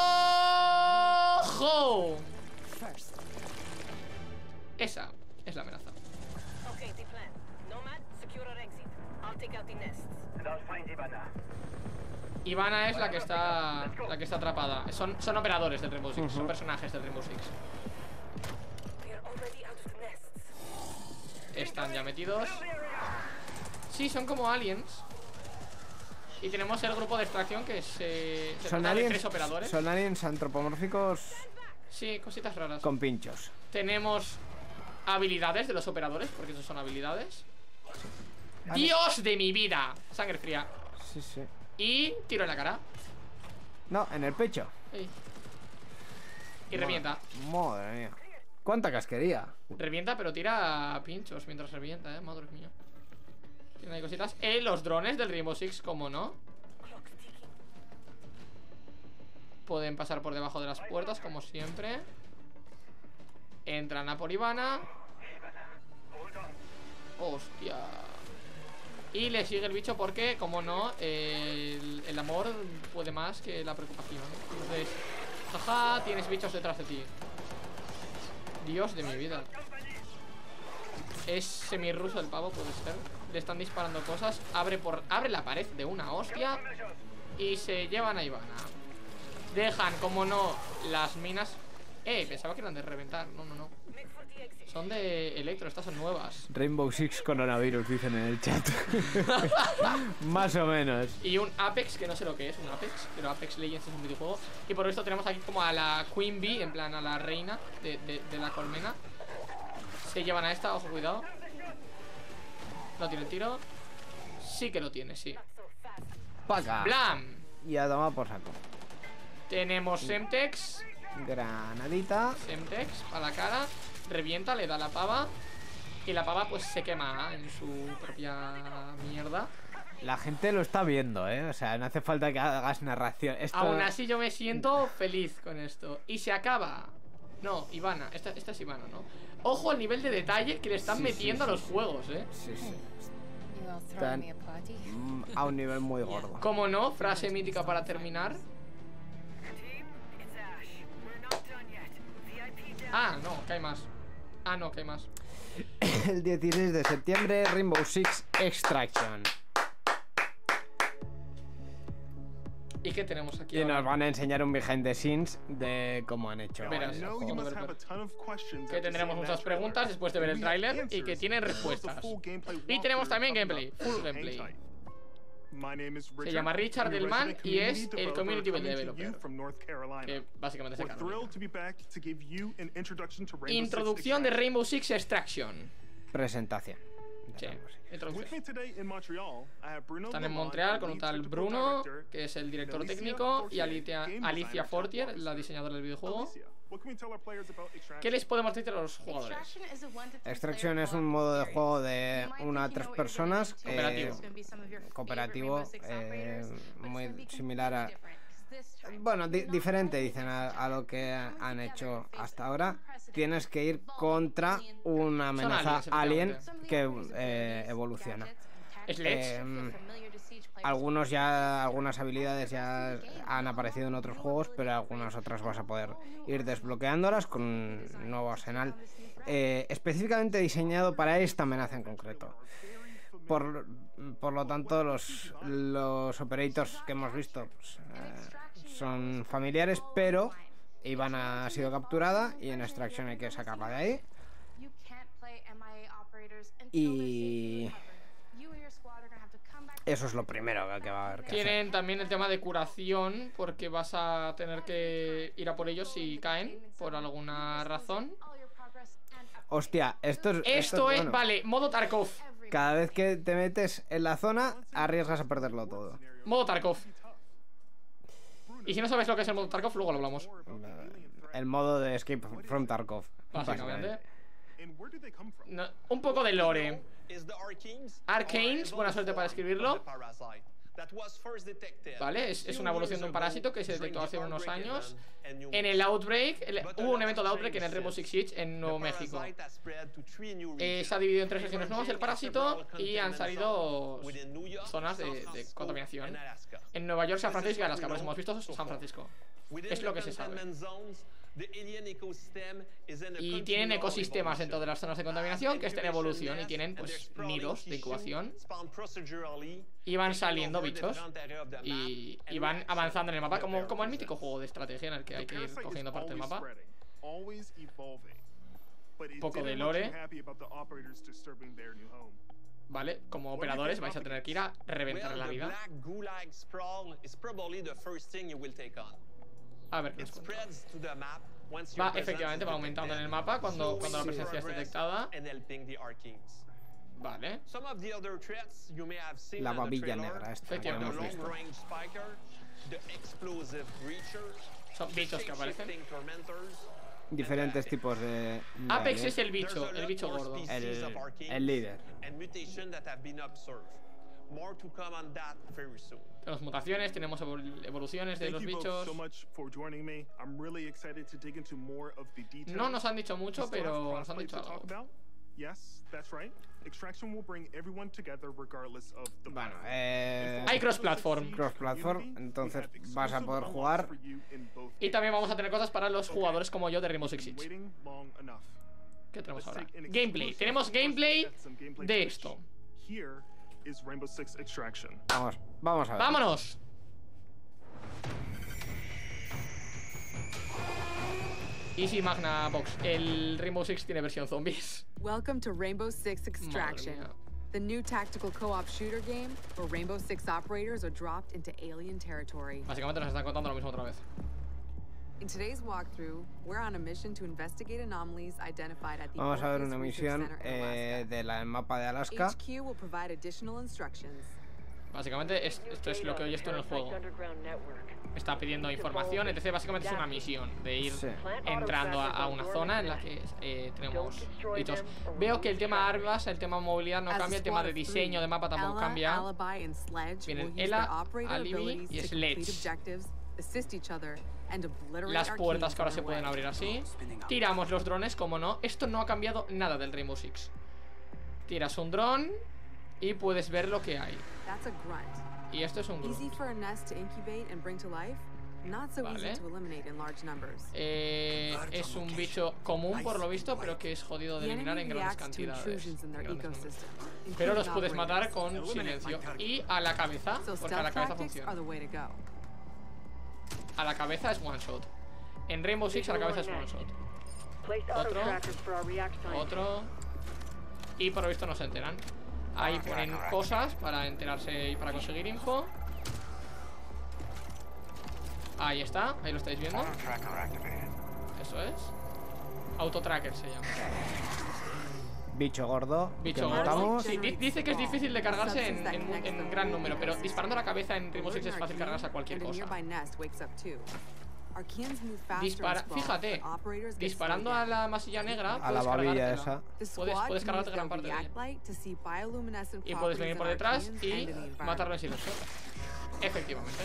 ¡Ojo! First, Esa es la amenaza. Okay, the plan. Nomad, secure our exit. I'll take out the nests. Ivana es la que está la que está atrapada. Son, son operadores del Rainbow Six, son personajes del Rainbow Six. We are already out of the nests. Están ya metidos. Sí, son como aliens. Y tenemos el grupo de extracción que se, se Son trata de aliens, tres operadores. son aliens antropomórficos Sí, cositas raras. con pinchos. Tenemos habilidades de los operadores, porque esos son habilidades. Vale. ¡Dios de mi vida! Sangre fría. Sí, sí. Y tiro en la cara. No, en el pecho. Ey. Y revienta. Madre mía. ¿Cuánta casquería? Revienta, pero tira pinchos mientras revienta, eh. Madre mía. Tiene ahí cositas. Eh, los drones del Rainbow Six, como no. Pueden pasar por debajo de las puertas, como siempre. Entran a por Ivana. Hostia. Y le sigue el bicho porque, como no, eh, el, el amor puede más que la preocupación. Entonces, jaja, tienes bichos detrás de ti. Dios de mi vida. Es semirruso el pavo, puede ser. Le están disparando cosas. Abre por abre la pared de una hostia. Y se llevan a Ivana. Dejan, como no, las minas. Eh, pensaba que eran de reventar. No, no, no. Son de electro, estas son nuevas. Rainbow Six coronavirus, dicen en el chat. Más o menos. Y un Apex, que no sé lo que es, un Apex, pero Apex Legends es un videojuego. Y por esto tenemos aquí como a la Queen Bee, en plan a la reina de, de, de la colmena. Se llevan a esta, ojo, cuidado. No tiene el tiro. Sí que lo tiene, sí. Paca. ¡Blam! Y a tomar por saco. Tenemos Semtex. Granadita. Semtex a la cara. Revienta, le da la pava. Y la pava pues se quema en su propia mierda. La gente lo está viendo, ¿eh? O sea, no hace falta que hagas narración. Esto... Aún así yo me siento feliz con esto. Y se acaba. No, Ivana, esta, esta es Ivana, ¿no? Ojo al nivel de detalle que le están Sí, metiendo sí, a sí, los sí. juegos, ¿eh? Sí, sí. you all Tan- throwing me a party? Mm, A un nivel muy gordo. Como no, frase mítica para terminar. Ah, no, que hay más. Ah, no, que hay más. El dieciséis de septiembre, Rainbow Six Extraction. ¿Y qué tenemos aquí Y ahora? nos van a enseñar un behind the scenes de cómo han hecho. Verás. el No, juego. you must Que tendremos muchas preguntas después de ver el tráiler y que tienen respuestas. Y tenemos también gameplay, full gameplay. Se llama Richard Delman y es el Community Developer, que básicamente se carga. Introducción de Rainbow Six Extraction. Presentación. Sí, introducción. With me today in Montreal, I have Bruno Están en Lamont, Montreal con un lead tal technical Bruno, director, que es el director Alicia técnico, y Fortier, Alicia, game Alicia designer, Fortier, Tech la diseñadora del videojuego. Alicia, what can we tell our players about Extraction? ¿Qué les podemos decir a los jugadores? Extraction es un modo de juego de una a tres personas, eh, Cooperativo. cooperativo, eh, muy similar a... Bueno, di- diferente, dicen, a, a lo que han hecho hasta ahora. Tienes que ir contra una amenaza aliens, alien efectivamente. que eh, evoluciona. Sledge. Eh, algunos ya, algunas habilidades ya han aparecido en otros juegos, pero algunas otras vas a poder ir desbloqueándolas con un nuevo arsenal eh, específicamente diseñado para esta amenaza en concreto. Por, por lo tanto, los, los operators que hemos visto pues, eh, son familiares, pero Ivana ha sido capturada y en Extraction hay que sacarla de ahí. Y eso es lo primero que, que va a haber que hacer. Tienen también el tema de curación, porque vas a tener que ir a por ellos si caen por alguna razón. Hostia, esto es... Esto, esto es, bueno. vale, modo Tarkov. Cada vez que te metes en la zona, arriesgas a perderlo todo. Modo Tarkov. Y si no sabes lo que es el modo Tarkov, luego lo hablamos. El modo de Escape from Tarkov. Básicamente. And where do they come from? No, un poco de lore. is the Arcanes. Arcanes, buena suerte para escribirlo. Parasite that was first detected. Vale, es, es una evolución de un parásito que se detectó hace unos años. En el el Outbreak, el- hubo un evento de Outbreak en el Rainbow Six Siege en Nuevo México. Eh, se ha dividido en tres regiones nuevas el parásito y han salido zonas de, de contaminación. En Nueva York, San Francisco y Alaska, por eso hemos visto San Francisco. Es lo que se sabe. Y tienen ecosistemas dentro de las zonas de contaminación que están en evolución y tienen pues nidos de incubación y van saliendo bichos y, y van avanzando en el mapa como, como el mítico juego de estrategia en el que hay que ir cogiendo parte del mapa. Poco de lore. Vale, como operadores vais a tener que ir a reventar la vida. A ver qué nos cuenta. Va, efectivamente, va aumentando en el mapa cuando, cuando la presencia es detectada. Vale. La babilla negra esta que hemos Efectivamente. visto. Son bichos que aparecen. Diferentes tipos de... de Apex alien. es el bicho, el bicho gordo. El, el líder. Tenemos mutaciones, tenemos evol- evoluciones de los bichos. No nos han dicho mucho, pero nos han dicho algo. Bueno, eh... Hay cross-platform. Cross-platform, entonces vas a poder jugar. Y también vamos a tener cosas para los jugadores como yo de Rainbow Six Siege. ¿Qué tenemos ahora? Gameplay. Tenemos gameplay de esto. Vamos, vamos a ver. ¡Vámonos! Easy Magna Box. El Rainbow Six tiene versión zombies. Welcome to Rainbow Six Extraction, Madre mía. the new tactical co-op shooter game where Rainbow Six operators are dropped into alien territory. Básicamente nos están contando lo mismo otra vez. In today's walkthrough, we're on a mission to investigate anomalies identified at the Vamos a ver Orpheus una Research misión Center in eh, Alaska. del mapa de Alaska. H Q will provide additional instructions. Básicamente es- esto es lo que hoy esto en el juego. Está pidiendo información, etcétera. Básicamente es una misión de ir Sí. entrando a, a una zona en la que eh, tenemos bichos. Veo que el tema armas, el tema movilidad no As a cambia, el tema squad de of three, diseño de mapa tampoco Ella, cambia. Alibi, and Sledge Vienen will use Ella, their operator Alibi abilities y to complete Sledge. objectives, assist each other, and obliterate Las puertas Arcanes que ahora on se their pueden way. abrir así. Tiramos los drones, como no. Esto no ha cambiado nada del Rainbow Six. Tiras un dron y puedes ver lo que hay. That's a grunt. Y esto es un Easy grupo. for a nest to incubate and bring to life, not so Vale. easy to eliminate in large numbers. Eh, es un bicho común por lo visto, pero que es jodido de The eliminar enemy en grandes reacts to cantidades. intrusions in their en grandes números. ecosystem, Pero los including puedes matar operators. con silencio. Y a la cabeza, So porque a la stealth cabeza tactics are funciona. the way to go. A la cabeza es one shot. En Rainbow Six a la cabeza es one shot. Otro. Otro. Y por lo visto no se enteran. Ahí ponen cosas para enterarse y para conseguir info. Ahí está, ahí lo estáis viendo. Eso es. Autotracker se llama. bicho gordo. Bicho que gordo. matamos. Sí, di- dice que es difícil de cargarse en, en, en gran número, pero disparando la cabeza en Rainbow Six es fácil cargarse a cualquier cosa. Dispara, fíjate, disparando a la masilla negra, A la babilla esa. Puedes, puedes cargarte gran parte de ella. Y puedes venir por detrás y matarlo en silencio. Efectivamente.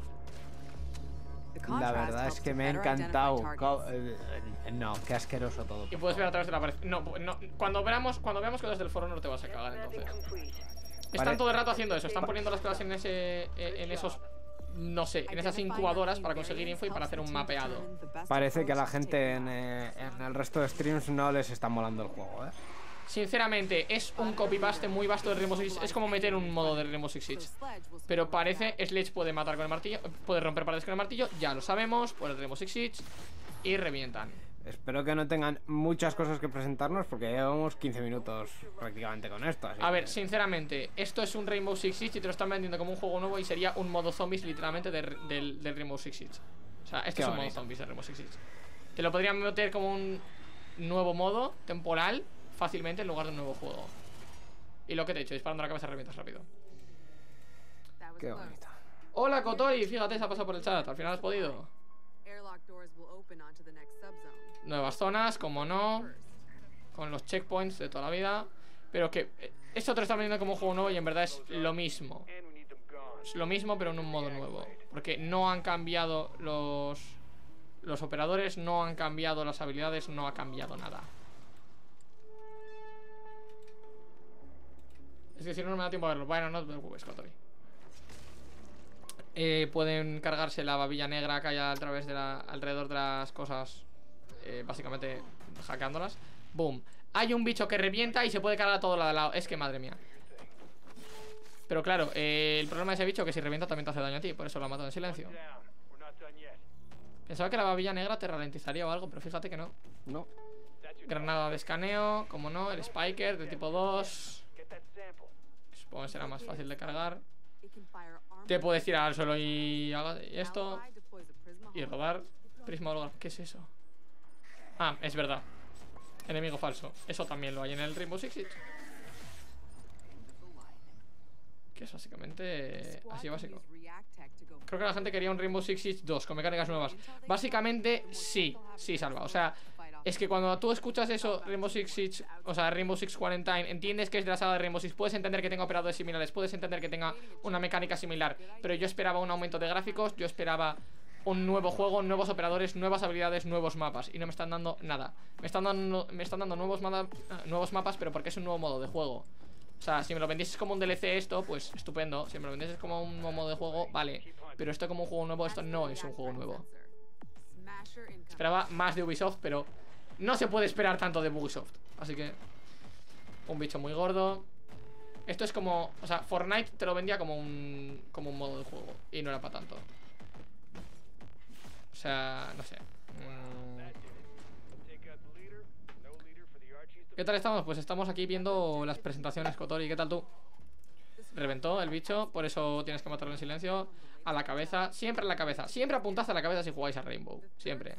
La verdad es que me ha encantado. Co- eh, eh, No, qué asqueroso todo. Y puedes ver a través de la pared. No, no, cuando veamos, cuando veamos cosas del foro no te vas a cagar entonces. Están Vale. todo el rato haciendo eso, están poniendo las cosas en ese, en esos, no sé, en esas incubadoras para conseguir info y para hacer un mapeado. Parece que a la gente en, eh, en el resto de streams no les está molando el juego, ¿eh? Sinceramente, es un copy-paste muy vasto de Rainbow Six. Es como meter un modo de Rainbow Six Siege. Pero parece, Sledge puede matar con el martillo, puede romper paredes con el martillo, ya lo sabemos, por el Rainbow Six Siege. Y revientan. Espero que no tengan muchas cosas que presentarnos porque llevamos quince minutos prácticamente con esto. Así A ver, que- sinceramente, esto es un Rainbow Six Siege y te lo están vendiendo como un juego nuevo y sería un modo zombies literalmente de- del, del Rainbow Six Siege. O sea, esto Qué es un modo bonito. zombies de Rainbow Six Siege. Te lo podrían meter como un nuevo modo temporal fácilmente en lugar de un nuevo juego. Y lo que te he dicho, disparando a la cabeza revientas rápido. Qué bonito. Hola Kotori, fíjate, se ha pasado por el chat, al final has podido. Nuevas zonas, como no, con los checkpoints de toda la vida. Pero que eh, esto te lo están vendiendo como un juego nuevo y en verdad es lo mismo. Es lo mismo pero en un modo nuevo. Porque no han cambiado los Los operadores, no han cambiado las habilidades, no ha cambiado nada. Es que si no, no me da tiempo a verlo. Bueno, no te preocupes, Kotori. Eh, pueden cargarse la babilla negra que hay a través de la, alrededor de las cosas, eh, básicamente hackeándolas. Boom. Hay un bicho que revienta y se puede cargar a todo lo de lado. Es que madre mía. Pero claro, eh, el problema de ese bicho es que si revienta también te hace daño a ti. Por eso lo ha matado en silencio. Pensaba que la babilla negra te ralentizaría o algo, pero fíjate que no. No. Granada de escaneo, como no, el Spiker de tipo dos. Supongo que será más fácil de cargar. Te puedes tirar al suelo y, haga- y esto. Y rodar. Prisma holográfico. ¿Qué es eso? Ah, es verdad. Enemigo falso. Eso también lo hay en el Rainbow Six Siege. Que es básicamente así básico. Creo que la gente quería un Rainbow Six Siege dos con mecánicas nuevas. Básicamente sí, sí, Salva. O sea, es que cuando tú escuchas eso, Rainbow Six Siege, o sea, Rainbow Six Quarantine, entiendes que es de la saga de Rainbow Six. Puedes entender que tenga operadores similares, puedes entender que tenga una mecánica similar. Pero yo esperaba un aumento de gráficos, yo esperaba un nuevo juego, nuevos operadores, nuevas habilidades, nuevos mapas. Y no me están dando nada. Me están dando, me están dando nuevos, ma- nuevos mapas, pero porque es un nuevo modo de juego. O sea, si me lo vendieses como un D L C esto, pues estupendo. Si me lo vendieses como un nuevo modo de juego, vale. Pero esto como un juego nuevo, esto no es un juego nuevo. Esperaba más de Ubisoft, pero no se puede esperar tanto de Ubisoft. Así que un bicho muy gordo. Esto es como, o sea, Fortnite te lo vendía como un como un modo de juego y no era para tanto. O sea, no sé. Mm. ¿Qué tal estamos? Pues estamos aquí viendo las presentaciones, Kotori. ¿Qué tal tú? Reventó el bicho, por eso tienes que matarlo en silencio. A la cabeza, siempre a la cabeza. Siempre apuntad a la cabeza si jugáis a Rainbow. Siempre.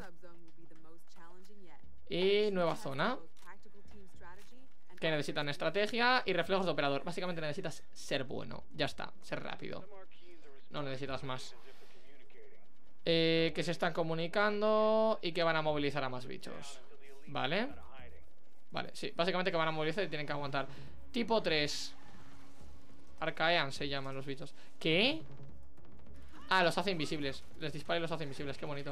Y nueva zona, que necesitan estrategia y reflejos de operador. Básicamente necesitas ser bueno. Ya está, ser rápido. No necesitas más. eh, Que se están comunicando y que van a movilizar a más bichos. Vale. Vale, sí, básicamente que van a movilizar y tienen que aguantar. Tipo tres. Arcaean se llaman los bichos. ¿Qué? Ah, los hace invisibles. Les dispara y los hace invisibles, qué bonito.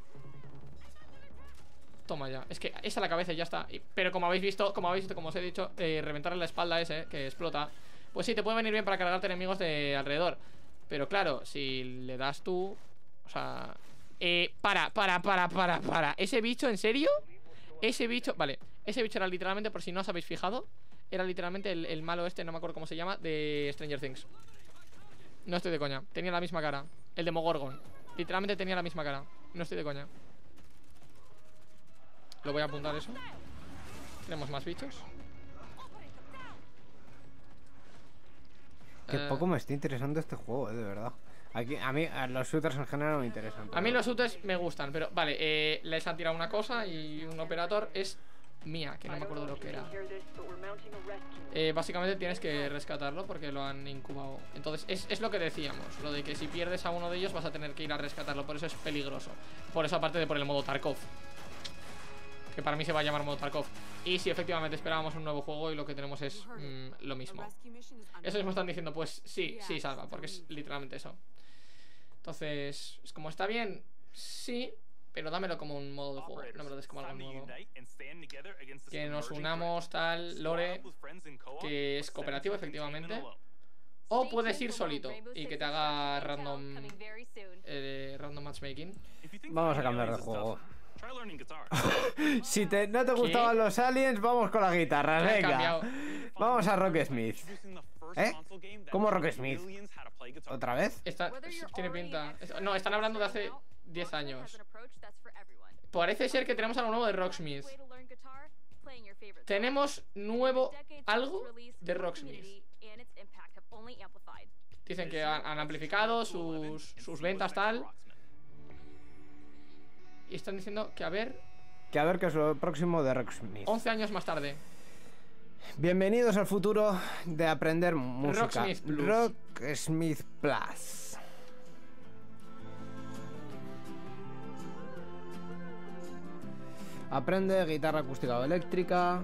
Toma ya, es que esa es la cabeza y ya está. Y- Pero como habéis visto, como habéis visto, como os he dicho, eh, reventarle la espalda ese, que explota. Pues sí, te puede venir bien para cargarte enemigos de alrededor. Pero claro, si le das tú, o sea, eh, para, para, para, para, para. ¿Ese bicho, en serio? Ese bicho, vale. Ese bicho era literalmente, por si no os habéis fijado, era literalmente el, el malo este, no me acuerdo cómo se llama, de Stranger Things. No estoy de coña, tenía la misma cara. El de Mogorgon, literalmente tenía la misma cara. No estoy de coña. Lo voy a apuntar eso. Tenemos más bichos. Qué Eh, poco me está interesando este juego, eh, de verdad. Aquí, a mí, a los shooters en general no me interesan. A mí los shooters me gustan, pero vale, eh, les han tirado una cosa y un operador es Mía, que no me acuerdo de lo que era. Eh, básicamente tienes que rescatarlo porque lo han incubado. Entonces es, es lo que decíamos, lo de que si pierdes a uno de ellos vas a tener que ir a rescatarlo. Por eso es peligroso. Por eso aparte de por el modo Tarkov, que para mí se va a llamar modo Tarkov. Y si efectivamente esperábamos un nuevo juego y lo que tenemos es mmm, lo mismo. Eso mismo están diciendo, pues sí, sí salva, porque es literalmente eso. Entonces, es como está bien, sí, pero dámelo como un modo de juego, no me lo des como algo nuevo. Que nos unamos tal, lore, que es cooperativo efectivamente. O puedes ir solito y que te haga random eh, random matchmaking. Vamos a cambiar de juego. Si te, no te gustaban los aliens, vamos con las guitarras, venga. Vamos a Rocksmith. ¿Eh? ¿Cómo Rocksmith? ¿Otra vez? Esta, tiene pinta. No, están hablando de hace diez años. Parece ser que tenemos algo nuevo de Rocksmith. Tenemos nuevo algo de Rocksmith. Dicen que han, han amplificado sus, sus ventas tal. Y están diciendo que a ver... Que a ver qué es lo próximo de Rocksmith. once años más tarde. Bienvenidos al futuro de aprender música. Rocksmith Plus. Rocksmith Plus. Aprende guitarra acústica o eléctrica.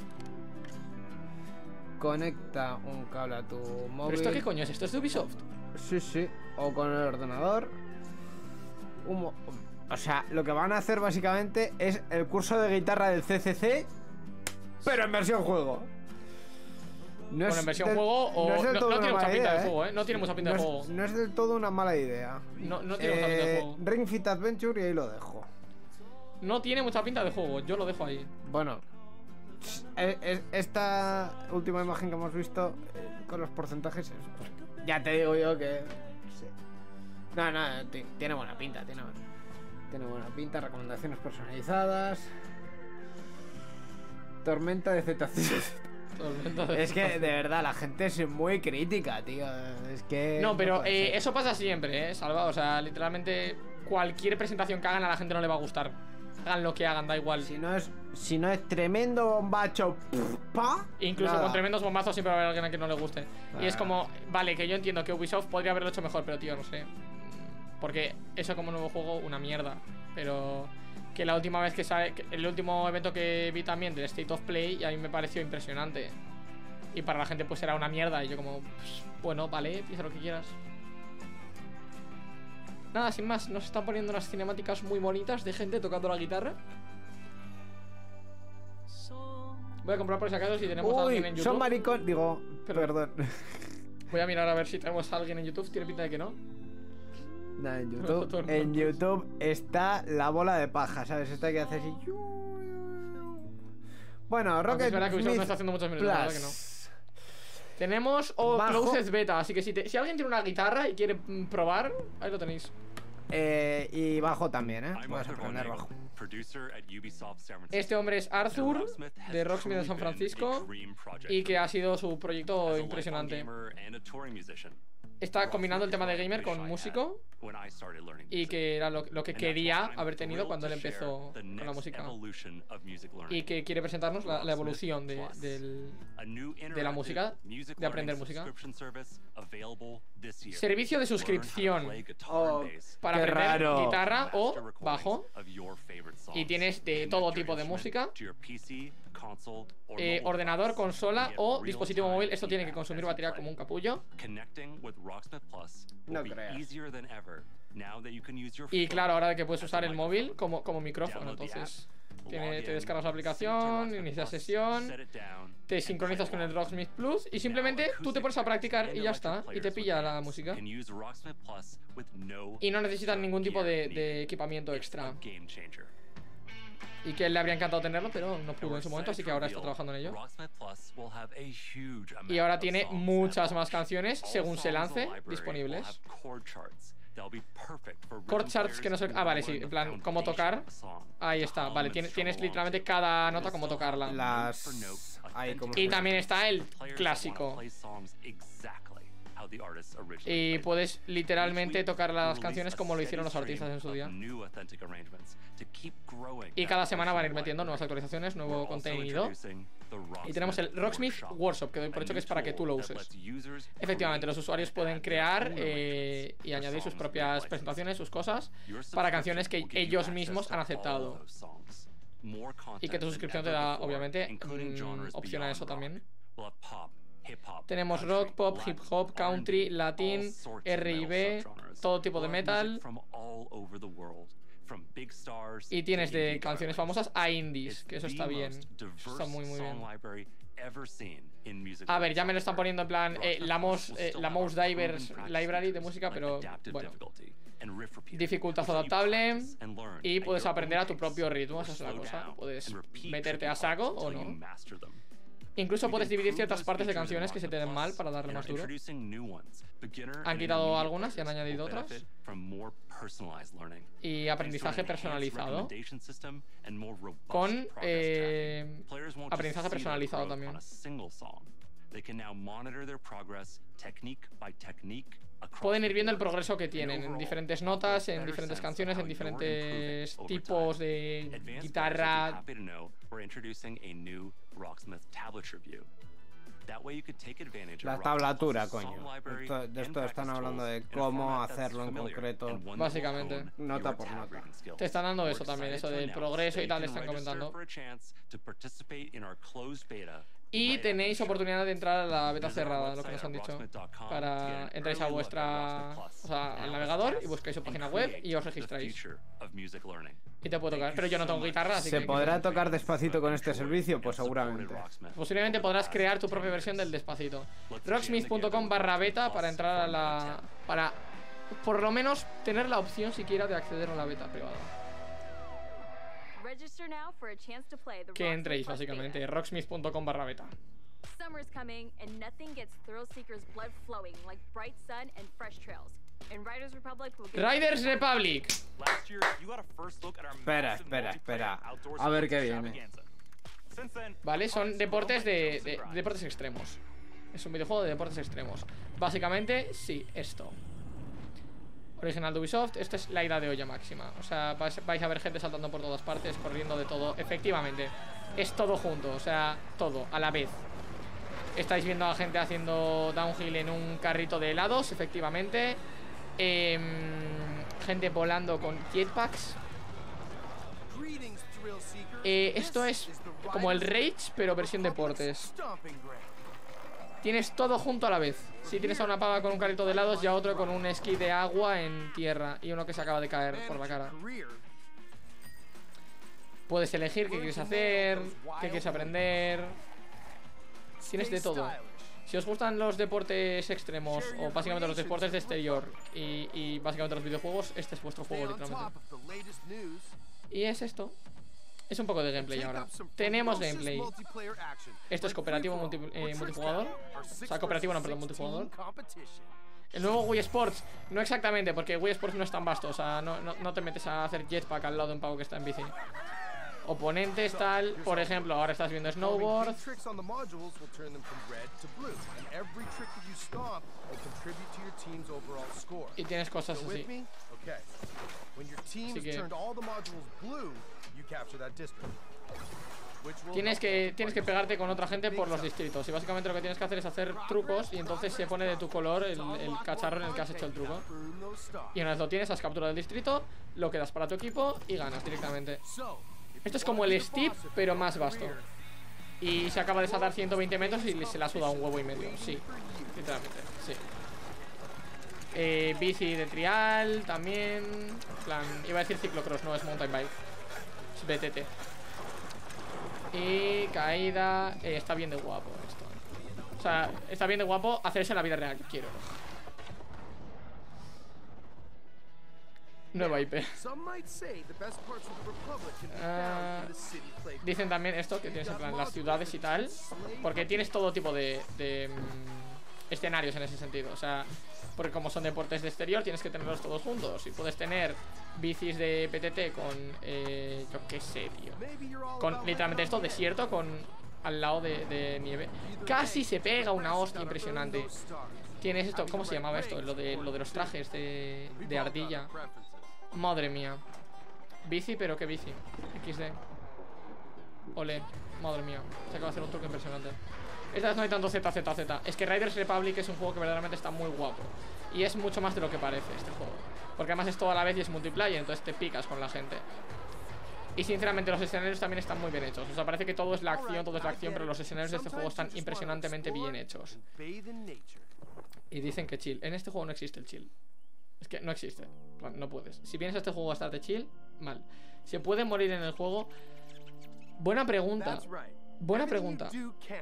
Conecta un cable a tu móvil. ¿Pero esto qué coño es? ¿Esto es de Ubisoft? Sí, sí. O con el ordenador. Un mo O sea, lo que van a hacer básicamente es el curso de guitarra del C C C, pero en versión juego. No bueno, en versión del, juego o... No, no, no tiene mucha pinta idea, de juego, ¿eh? No tiene mucha pinta no de juego. Es, no es del todo una mala idea. No, no tiene eh, mucha pinta de juego. Ring Fit Adventure y ahí lo dejo. No tiene mucha pinta de juego, yo lo dejo ahí. Bueno, esta última imagen que hemos visto con los porcentajes, pues, ya te digo yo que... Sí. No, no, tiene buena pinta, tiene buena Tiene buena pinta, recomendaciones personalizadas. Tormenta de cetáceos. Es que de verdad la gente es muy crítica, tío. Es que. No, pero no eh, eso pasa siempre, eh, Salva. O sea, literalmente cualquier presentación que hagan a la gente no le va a gustar. Hagan lo que hagan, da igual. Si no es, si no es tremendo bombacho, pa. Incluso nada. Con tremendos bombazos siempre va a haber alguien a quien no le guste. Ah. Y es como, vale, que yo entiendo que Ubisoft podría haberlo hecho mejor, pero tío, no sé. Porque eso como nuevo juego, una mierda. Pero que la última vez que sale, el último evento que vi también del State of Play, y a mí me pareció impresionante. Y para la gente pues era una mierda. Y yo como, pues, bueno, vale, piensa lo que quieras. Nada, sin más, nos están poniendo unas cinemáticas muy bonitas de gente tocando la guitarra. Voy a comprar por si acaso si tenemos Uy, a alguien en YouTube. Son maricón, digo, Pero, perdón. Voy a mirar a ver si tenemos a alguien en YouTube. Tiene pinta de que no. No, en YouTube, en YouTube está la bola de paja, ¿sabes? Esta que hace así. Bueno, Rocket es verdad que Ubisoft no está haciendo muchos minutos, la verdad que no. Tenemos o Bajo. Closed Beta, así que si, te, si alguien tiene una guitarra y quiere probar, ahí lo tenéis. Eh, y bajo también, ¿eh? Vamos a poner bajo. Este hombre es Arthur, de Rocksmith de San Francisco, y que ha sido su proyecto impresionante. Está combinando el tema de gamer con músico, y que era lo, lo que quería haber tenido cuando él empezó con la música, y que quiere presentarnos la, la evolución de, del, de la música, de aprender música. Servicio de suscripción oh, para aprender raro. guitarra o bajo, y tienes de todo tipo de música. Eh, ordenador, consola o dispositivo móvil. Esto tiene que consumir batería como un capullo. No creo. Y claro, ahora que puedes usar el móvil como, como micrófono, entonces tiene, te descargas la aplicación, inicias sesión, te sincronizas con el Rocksmith Plus y simplemente tú te pones a practicar y ya está, y te pilla la música. Y no necesitas ningún tipo de, de equipamiento extra. Y que le habría encantado tenerlo, pero no pudo en su momento, así que ahora está trabajando en ello. Y ahora tiene muchas más canciones, según se lance, disponibles. Chord charts que no sé... Ah, vale, sí, en plan, cómo tocar. Ahí está, vale, tienes, tienes literalmente cada nota cómo tocarla. Las... Ahí, como y también está el clásico. Y puedes literalmente tocar las canciones como lo hicieron los artistas en su día. Y cada semana van a ir metiendo nuevas actualizaciones, nuevo contenido. Y tenemos el Rocksmith Workshop, que doy por hecho que es para que tú lo uses. Efectivamente, los usuarios pueden crear eh, y añadir sus propias presentaciones, sus cosas, para canciones que ellos mismos han aceptado. Y que tu suscripción te da, obviamente, mm, opción a eso también. Tenemos rock, pop, hip hop, country, latín, R y B, todo tipo de metal. Y tienes de canciones famosas a indies, que eso está bien. Eso está muy muy bien. A ver, ya me lo están poniendo en plan eh, la, Mouse, eh, la Mouse Divers Library de música, pero bueno. Dificultad adaptable. Y puedes aprender a tu propio ritmo, esa es la cosa. Puedes meterte a saco o no. Incluso puedes dividir ciertas partes de canciones que se te den mal para darle más duro. Han quitado algunas y han añadido otras. Y aprendizaje personalizado. Con eh, aprendizaje personalizado también. Pueden ir viendo el progreso que tienen en diferentes notas, en diferentes canciones, en diferentes tipos de guitarra. La tablatura, coño. Esto, de esto están hablando de cómo hacerlo en concreto. Básicamente. Nota por nota. Te están dando eso también, eso del progreso y tal, le están comentando. Y tenéis oportunidad de entrar a la beta cerrada, lo que nos han dicho. Para entráis a vuestra, o sea, al navegador y buscáis su página web y os registráis. Y te puedo tocar, pero yo no tengo guitarra, así ¿Se que... podrá tocar Despacito con este servicio? Pues seguramente. Posiblemente podrás crear tu propia versión del Despacito. Rocksmith punto com barra beta para entrar a la... Para, por lo menos, tener la opción siquiera de acceder a la beta privada. Que entréis, básicamente, rocksmith punto com barra beta. Riders Republic. Espera, espera, espera. A ver qué viene. Vale, son deportes de, de deportes extremos. Es un videojuego de deportes extremos. Básicamente, sí, esto. Original de Ubisoft, esta es la ida de olla máxima. O sea, vais, vais a ver gente saltando por todas partes, corriendo de todo. Efectivamente, es todo junto, o sea, todo, a la vez. Estáis viendo a gente haciendo downhill en un carrito de helados, efectivamente. eh, Gente volando con jetpacks. eh, Esto es como el Rage, pero versión deportes. Tienes todo junto a la vez. Si tienes a una pava con un carrito de helados y a otro con un esquí de agua en tierra y uno que se acaba de caer por la cara. Puedes elegir qué quieres hacer, qué quieres aprender. Tienes de todo. Si os gustan los deportes extremos o básicamente los deportes de exterior y, y básicamente los videojuegos, este es vuestro juego literalmente. Y es esto. Es un poco de gameplay ahora. Tenemos gameplay. Esto es cooperativo multi, eh, multijugador. O sea, cooperativo no, perdón, multijugador. El nuevo Wii Sports. No exactamente, porque Wii Sports no es tan vasto. O sea, no, no, no te metes a hacer jetpack al lado de un pavo que está en bici. Oponentes tal, por ejemplo, ahora estás viendo snowboard. Y tienes cosas así. Así que tienes que, tienes que pegarte con otra gente por los distritos. Y básicamente lo que tienes que hacer es hacer trucos. Y entonces se pone de tu color el, el cacharro en el que has hecho el truco. Y una vez lo tienes, has capturado el distrito, lo quedas para tu equipo y ganas directamente. Esto es como el Steep, pero más vasto. Y se acaba de saltar ciento veinte metros y se le ha sudado un huevo y medio. Sí, literalmente, sí. eh, Bici de trial también. En plan, iba a decir ciclocross, no es mountain bike. Es B T T. Y caída. eh, Está bien de guapo esto. O sea, está bien de guapo hacerse en la vida real. Quiero. Nueva I P. uh, Dicen también esto, que tienes en plan las ciudades y tal. Porque tienes todo tipo de, de um, escenarios en ese sentido. O sea, porque como son deportes de exterior, tienes que tenerlos todos juntos. Y puedes tener bicis de P T T con, eh, yo qué sé, tío, con literalmente esto, desierto, con al lado de, de nieve. Casi se pega una hostia impresionante. Tienes esto, ¿cómo se llamaba esto? Lo de, lo de los trajes de, de ardilla. Madre mía. Bici, pero qué bici. equis de. Ole, madre mía. Se acaba de hacer un truque impresionante. Esta vez no hay tanto Z, Z, Z. Es que Riders Republic es un juego que verdaderamente está muy guapo. Y es mucho más de lo que parece este juego. Porque además es todo a la vez y es multiplayer, entonces te picas con la gente. Y sinceramente los escenarios también están muy bien hechos. O sea, parece que todo es la acción, todo es la acción, pero los escenarios de este juego están impresionantemente bien hechos. Y dicen que chill. En este juego no existe el chill. Es que no existe. No puedes. Si vienes a este juego a estar de chill, mal. ¿Se puede morir en el juego? Buena pregunta. Buena pregunta.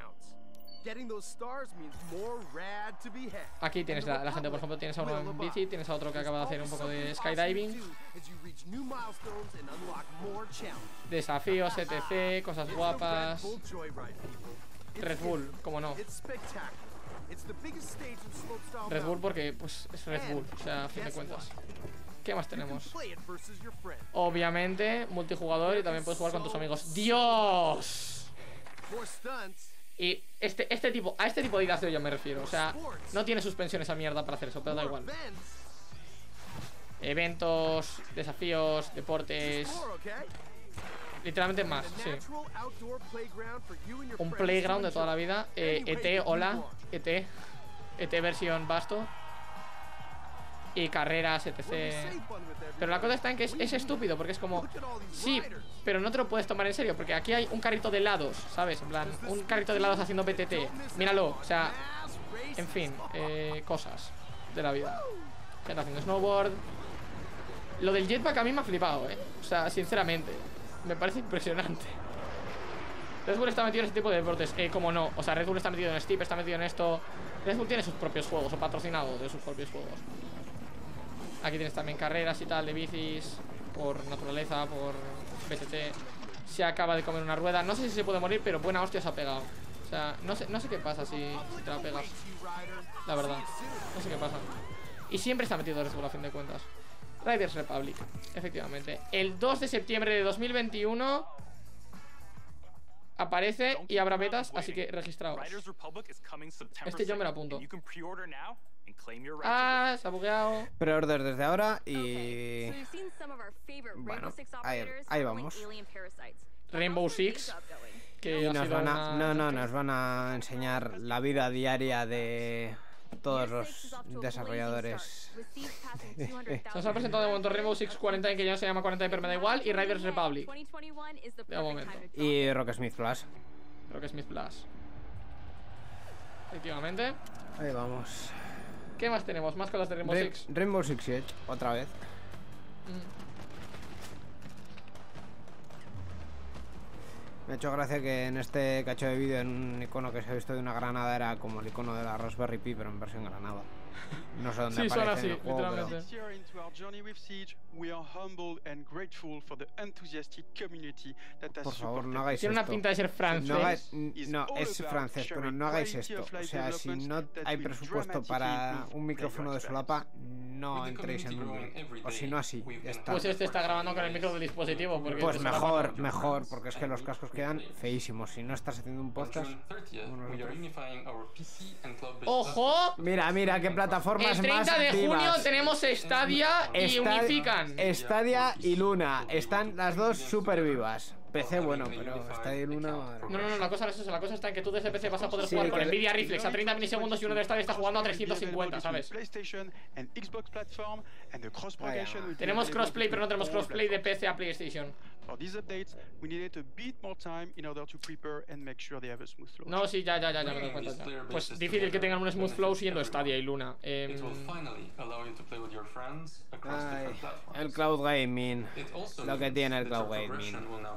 Aquí tienes la, la gente, por ejemplo, tienes a uno en bici, tienes a otro que acaba de hacer un poco de skydiving. Desafíos, etcétera, cosas guapas. Red Bull, como no. Red Bull porque, pues, es Red Bull, o sea, a fin de cuentas. ¿Qué más tenemos? Obviamente, multijugador y también puedes jugar con tus amigos. ¡Dios! Y este, este tipo, a este tipo de ideas de yo me refiero. O sea, no tiene suspensión esa mierda para hacer eso, pero da igual. Eventos, desafíos, deportes. Literalmente más, sí. Un playground de toda la vida. eh, E T, hola, E T. E T versión vasto. Y carreras, etcétera. Pero la cosa está en que es, es estúpido, porque es como, sí, pero no te lo puedes tomar en serio, porque aquí hay un carrito de helados, ¿sabes? En plan, un carrito de helados haciendo B T T. Míralo, o sea, en fin, eh, cosas de la vida. Gente haciendo snowboard. Lo del jetpack a mí me ha flipado, eh. O sea, sinceramente, me parece impresionante. Red Bull está metido en este tipo de deportes, eh, como no. O sea, Red Bull está metido en Steep, está metido en esto. Red Bull tiene sus propios juegos, o patrocinado de sus propios juegos. Aquí tienes también carreras y tal de bicis. Por naturaleza, por B T T. Se acaba de comer una rueda. No sé si se puede morir, pero buena hostia se ha pegado. O sea, no sé, no sé qué pasa si, si te la pegas. La verdad, no sé qué pasa. Y siempre está metido Red Bull a fin de cuentas. Riders Republic, efectivamente. El dos de septiembre de dos mil veintiuno aparece y habrá betas, así que registraos. Este yo me lo apunto. Ah, se ha bugueado. Pre-order desde ahora y... Bueno, ahí, ahí vamos. Rainbow Six, que Y ha nos sido van a, una- no, no, nos van a enseñar la vida diaria de todos los desarrolladores. Se nos ha presentado de momento Rainbow Six Quarantine, que ya no se llama Quarantine, pero me da igual, y Riders Republic. De momento. Y Rocksmith Plus. Rocksmith Plus. Efectivamente. Ahí vamos. ¿Qué más tenemos? Más cosas de Rainbow Ra- Six. Rainbow Six Siege, otra vez. Mm. Me ha hecho gracia que en este cacho de vídeo, en un icono que se ha visto de una granada, era como el icono de la Raspberry Pi, pero en versión granada. No sé dónde Sí, suena aparece en así, el juego, pero- literalmente. This year into our journey with Siege, we are humbled and grateful for the enthusiastic community that has Por favor, no supported hagáis Tiene una esto. pinta de ser francés. No, hagáis- no, es francés, pero no hagáis esto. O sea, si no hay presupuesto para un micrófono de solapa, no entréis en un... O si no, así, ya está. Pues este está grabando con el micro del dispositivo. Porque Pues esto mejor, está- mejor, porque es que los cascos quedan feísimos. Si no estás haciendo un podcast... como nosotros. ¡Ojo! Mira, mira, qué plataformas El más treinta de junio vivas. tenemos Stadia y Esta- unifican. Stadia y Luna. Están las dos súper vivas. P C, bueno, pero Stadia y Luna... madre No, mía. no, no, la cosa no es eso. La cosa está en que tú desde P C vas a poder Sí, jugar con que- Nvidia Reflex a treinta milisegundos y uno de Stadia está jugando a trescientos cincuenta, ¿sabes? PlayStation and Xbox platform and the cross progression will be Tenemos available crossplay, pero no tenemos between all crossplay de platforms. P C a PlayStation. For these updates, we needed a bit more time in order to prepare and make sure they have a smooth flow. No, sí, ya, ya, ya, ya me doy cuenta ya. Pues difícil que tengan un smooth flow siendo Stadia y Luna. Em, Ay, el cloud gaming. Lo que tiene el cloud gaming.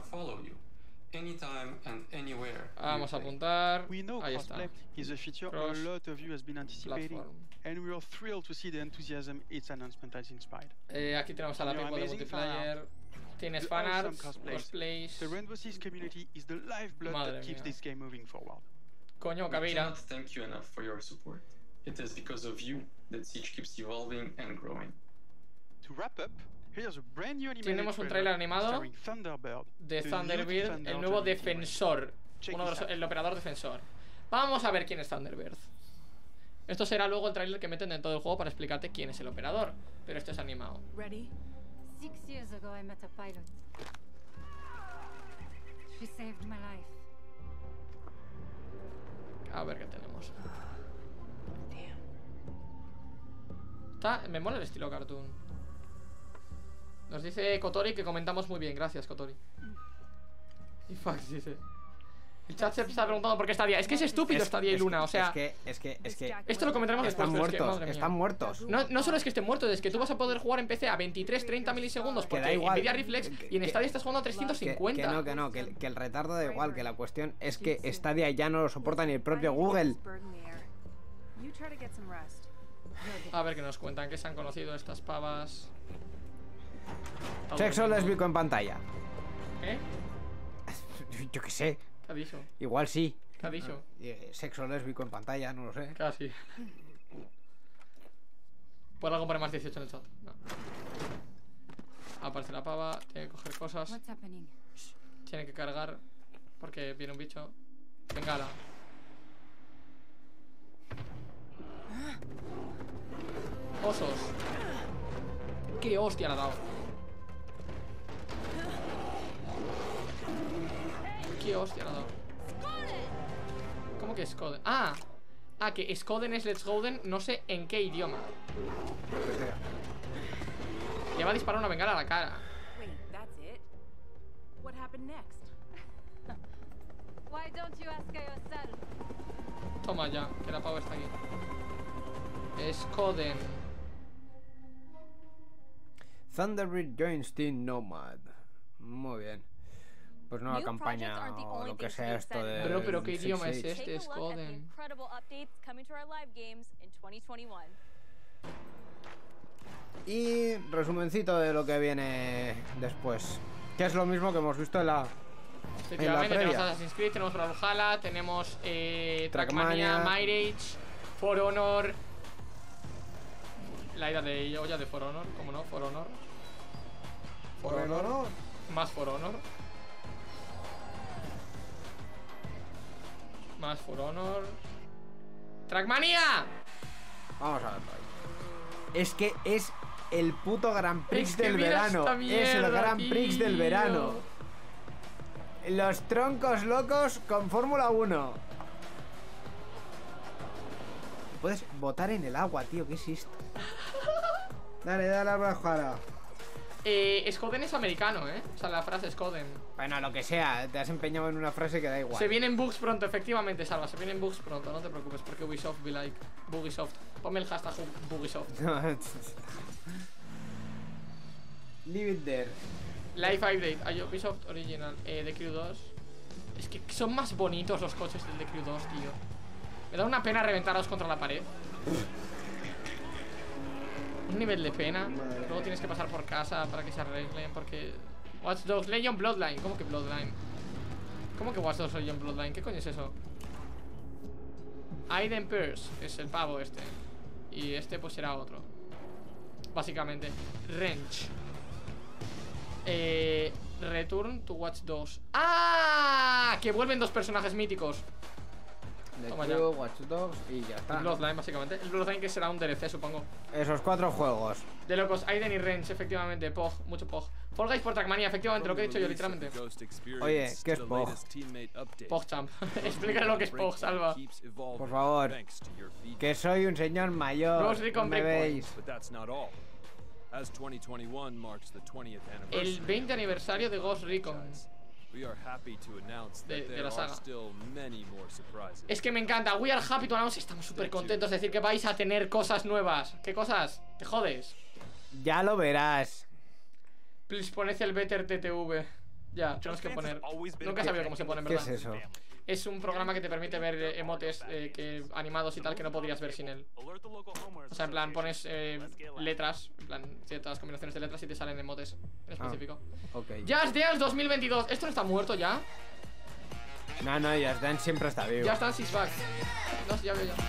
Vamos a apuntar. We know Ahí está. crossplay is a feature a Cross lot of you has been anticipating, platform. and we are thrilled to see the enthusiasm its announcement has inspired. Eh, aquí tenemos a la Your people de amazing multiplayer. Tienes The fanarts, awesome cosplays. cosplays. The Rainbow Six community is the lifeblood Madre that keeps mía. this game moving forward. Coño, We Caveira. cannot thank you enough for your support. It is because of you that Siege keeps evolving and growing. To wrap up, here's a brand new animated Tenemos un trailer tráiler animado starring Thunderbird, de the new Thunderbird, Defender el nuevo Journey Team. defensor. Check Uno de this los, out. el operador defensor. Vamos a ver quién es Thunderbird. Esto será luego el tráiler que meten dentro del juego para explicarte quién es el operador. Pero esto es animado. Ready? Six years ago, I met a pilot. She saved my life. A ver qué tenemos. Está, me mola el estilo cartoon. Nos dice Kotori que comentamos muy bien. Gracias, Kotori. Y Fax dice. El chat se está preguntando por qué Stadia. Es que es estúpido Stadia y Luna, o sea. Es que, es que, es que. Esto lo comentaremos Están después. pero muertos, es que, madre están mía. muertos. No, no solo es que estén muertos, es que tú vas a poder jugar en P C a veintitrés treinta milisegundos. Que da Porque igual. Nvidia Reflex y en Que- Stadia estás jugando a trescientos Que, cincuenta. que no, que no, que, que el retardo da igual, que la cuestión es que Stadia ya no lo soporta ni el propio Google. You try to get some rest. A ver qué nos cuentan, que se han conocido estas pavas. Está Sexo durmiendo. lésbico en pantalla. ¿Eh? Yo qué sé. ¿Qué ha dicho? Igual sí. ¿Qué ha dicho? Eh, Sexo lésbico en pantalla, no lo sé. Casi. ¿Puedo algo poner más dieciocho en el chat? No. Aparece la pava, tiene que coger cosas. What's happening? Tiene que cargar porque viene un bicho. Bengala. Osos. Qué hostia le ha dado. Qué hostia le ha dado. ¿Cómo que Skoden? Ah, ah, que Skoden es Let's Goden, no sé en qué idioma. Le va a disparar una bengala a la cara. Wait, that's it? What happened next? Why don't you ask her yourself? Toma ya, que la pava está aquí. Skoden. Thunderbird joins Team Nomad. Muy bien. Pues nueva campaña o lo que sea esto de. Bro, pero ¿qué Six idioma es Siege. este? Skoden. Incredible updates coming to our live games in twenty twenty-one. Y resumencito de lo que viene después. Que es lo mismo que hemos visto en la. En la Efectivamente, tenemos previa. Assassin's Creed, tenemos Brawlhalla, tenemos eh, Trackmania. Trackmania, Mirage, For Honor. La ira de olla de For Honor, ¿cómo no? For Honor. For For Honor. Honor. Más For Honor. Más For Honor. ¡Trackmania! Vamos a verlo ahí. Es que es el puto Grand Prix Es que del mira verano. esta Es el mierda, Grand Prix del tío. verano. Los troncos locos con Fórmula uno. Puedes botar en el agua, tío. ¿Qué es esto? Dale, dale a Brawlhalla. Eh, Skoden es americano, ¿eh? O sea, la frase Skoden. Bueno, lo que sea. Te has empeñado en una frase que da igual. Se vienen bugs pronto, efectivamente, Salva. Se vienen bugs pronto, no te preocupes. Porque Ubisoft be like. Bugisoft. Ponme el hashtag Bugisoft. Leave it there. Life Update a Ubisoft Original eh, de Crew dos. Es que son más bonitos los coches del de Crew dos, tío. Me da una pena reventarlos contra la pared. Un nivel de pena. Luego tienes que pasar por casa para que se arreglen. Porque Watch Dogs Legion Bloodline. ¿Cómo que Bloodline? ¿Cómo que Watch Dogs Legion Bloodline? ¿Qué coño es eso? Aiden Pierce es el pavo este. Y este pues será otro. Básicamente Wrench. Eh, Return to Watch Dogs. ¡Ah! Que vuelven dos personajes míticos. The Toma ya. Crew, Watch Dogs y ya está. El Bloodline, básicamente. El Bloodline que será un D L C, supongo. Esos cuatro juegos. De locos, Aiden y Wrench, efectivamente. Pog, mucho Pog. Fall Guys por Trackmania, efectivamente, lo que he dicho yo, literalmente. Oye, ¿qué es Pog? PogChamp. Explícale lo que es Pog, Salva. Por favor. Que soy un señor mayor. Ghost Recon ¿Me Breakpoint. veis? El veinte aniversario de Ghost Recon. De, de la saga. Es que me encanta. We are happy to announce. Estamos súper contentos de decir que vais a tener cosas nuevas. ¿Qué cosas? Te jodes. Ya lo verás. Please poned el Better T T V. Ya, tenemos que poner. Nunca he sabido cómo se pone, en ¿Qué verdad. es eso? Es un programa que te permite ver eh, emotes eh, que, animados y tal que no podrías ver sin él. O sea, en plan, pones eh, letras, en plan, ciertas combinaciones de letras y te salen emotes en específico. Ah, ok. Just Dance dos mil veintidós. ¿Esto no está muerto ya? No, no, Just Dance siempre está vivo. Just Dance is back. No, ya veo ya.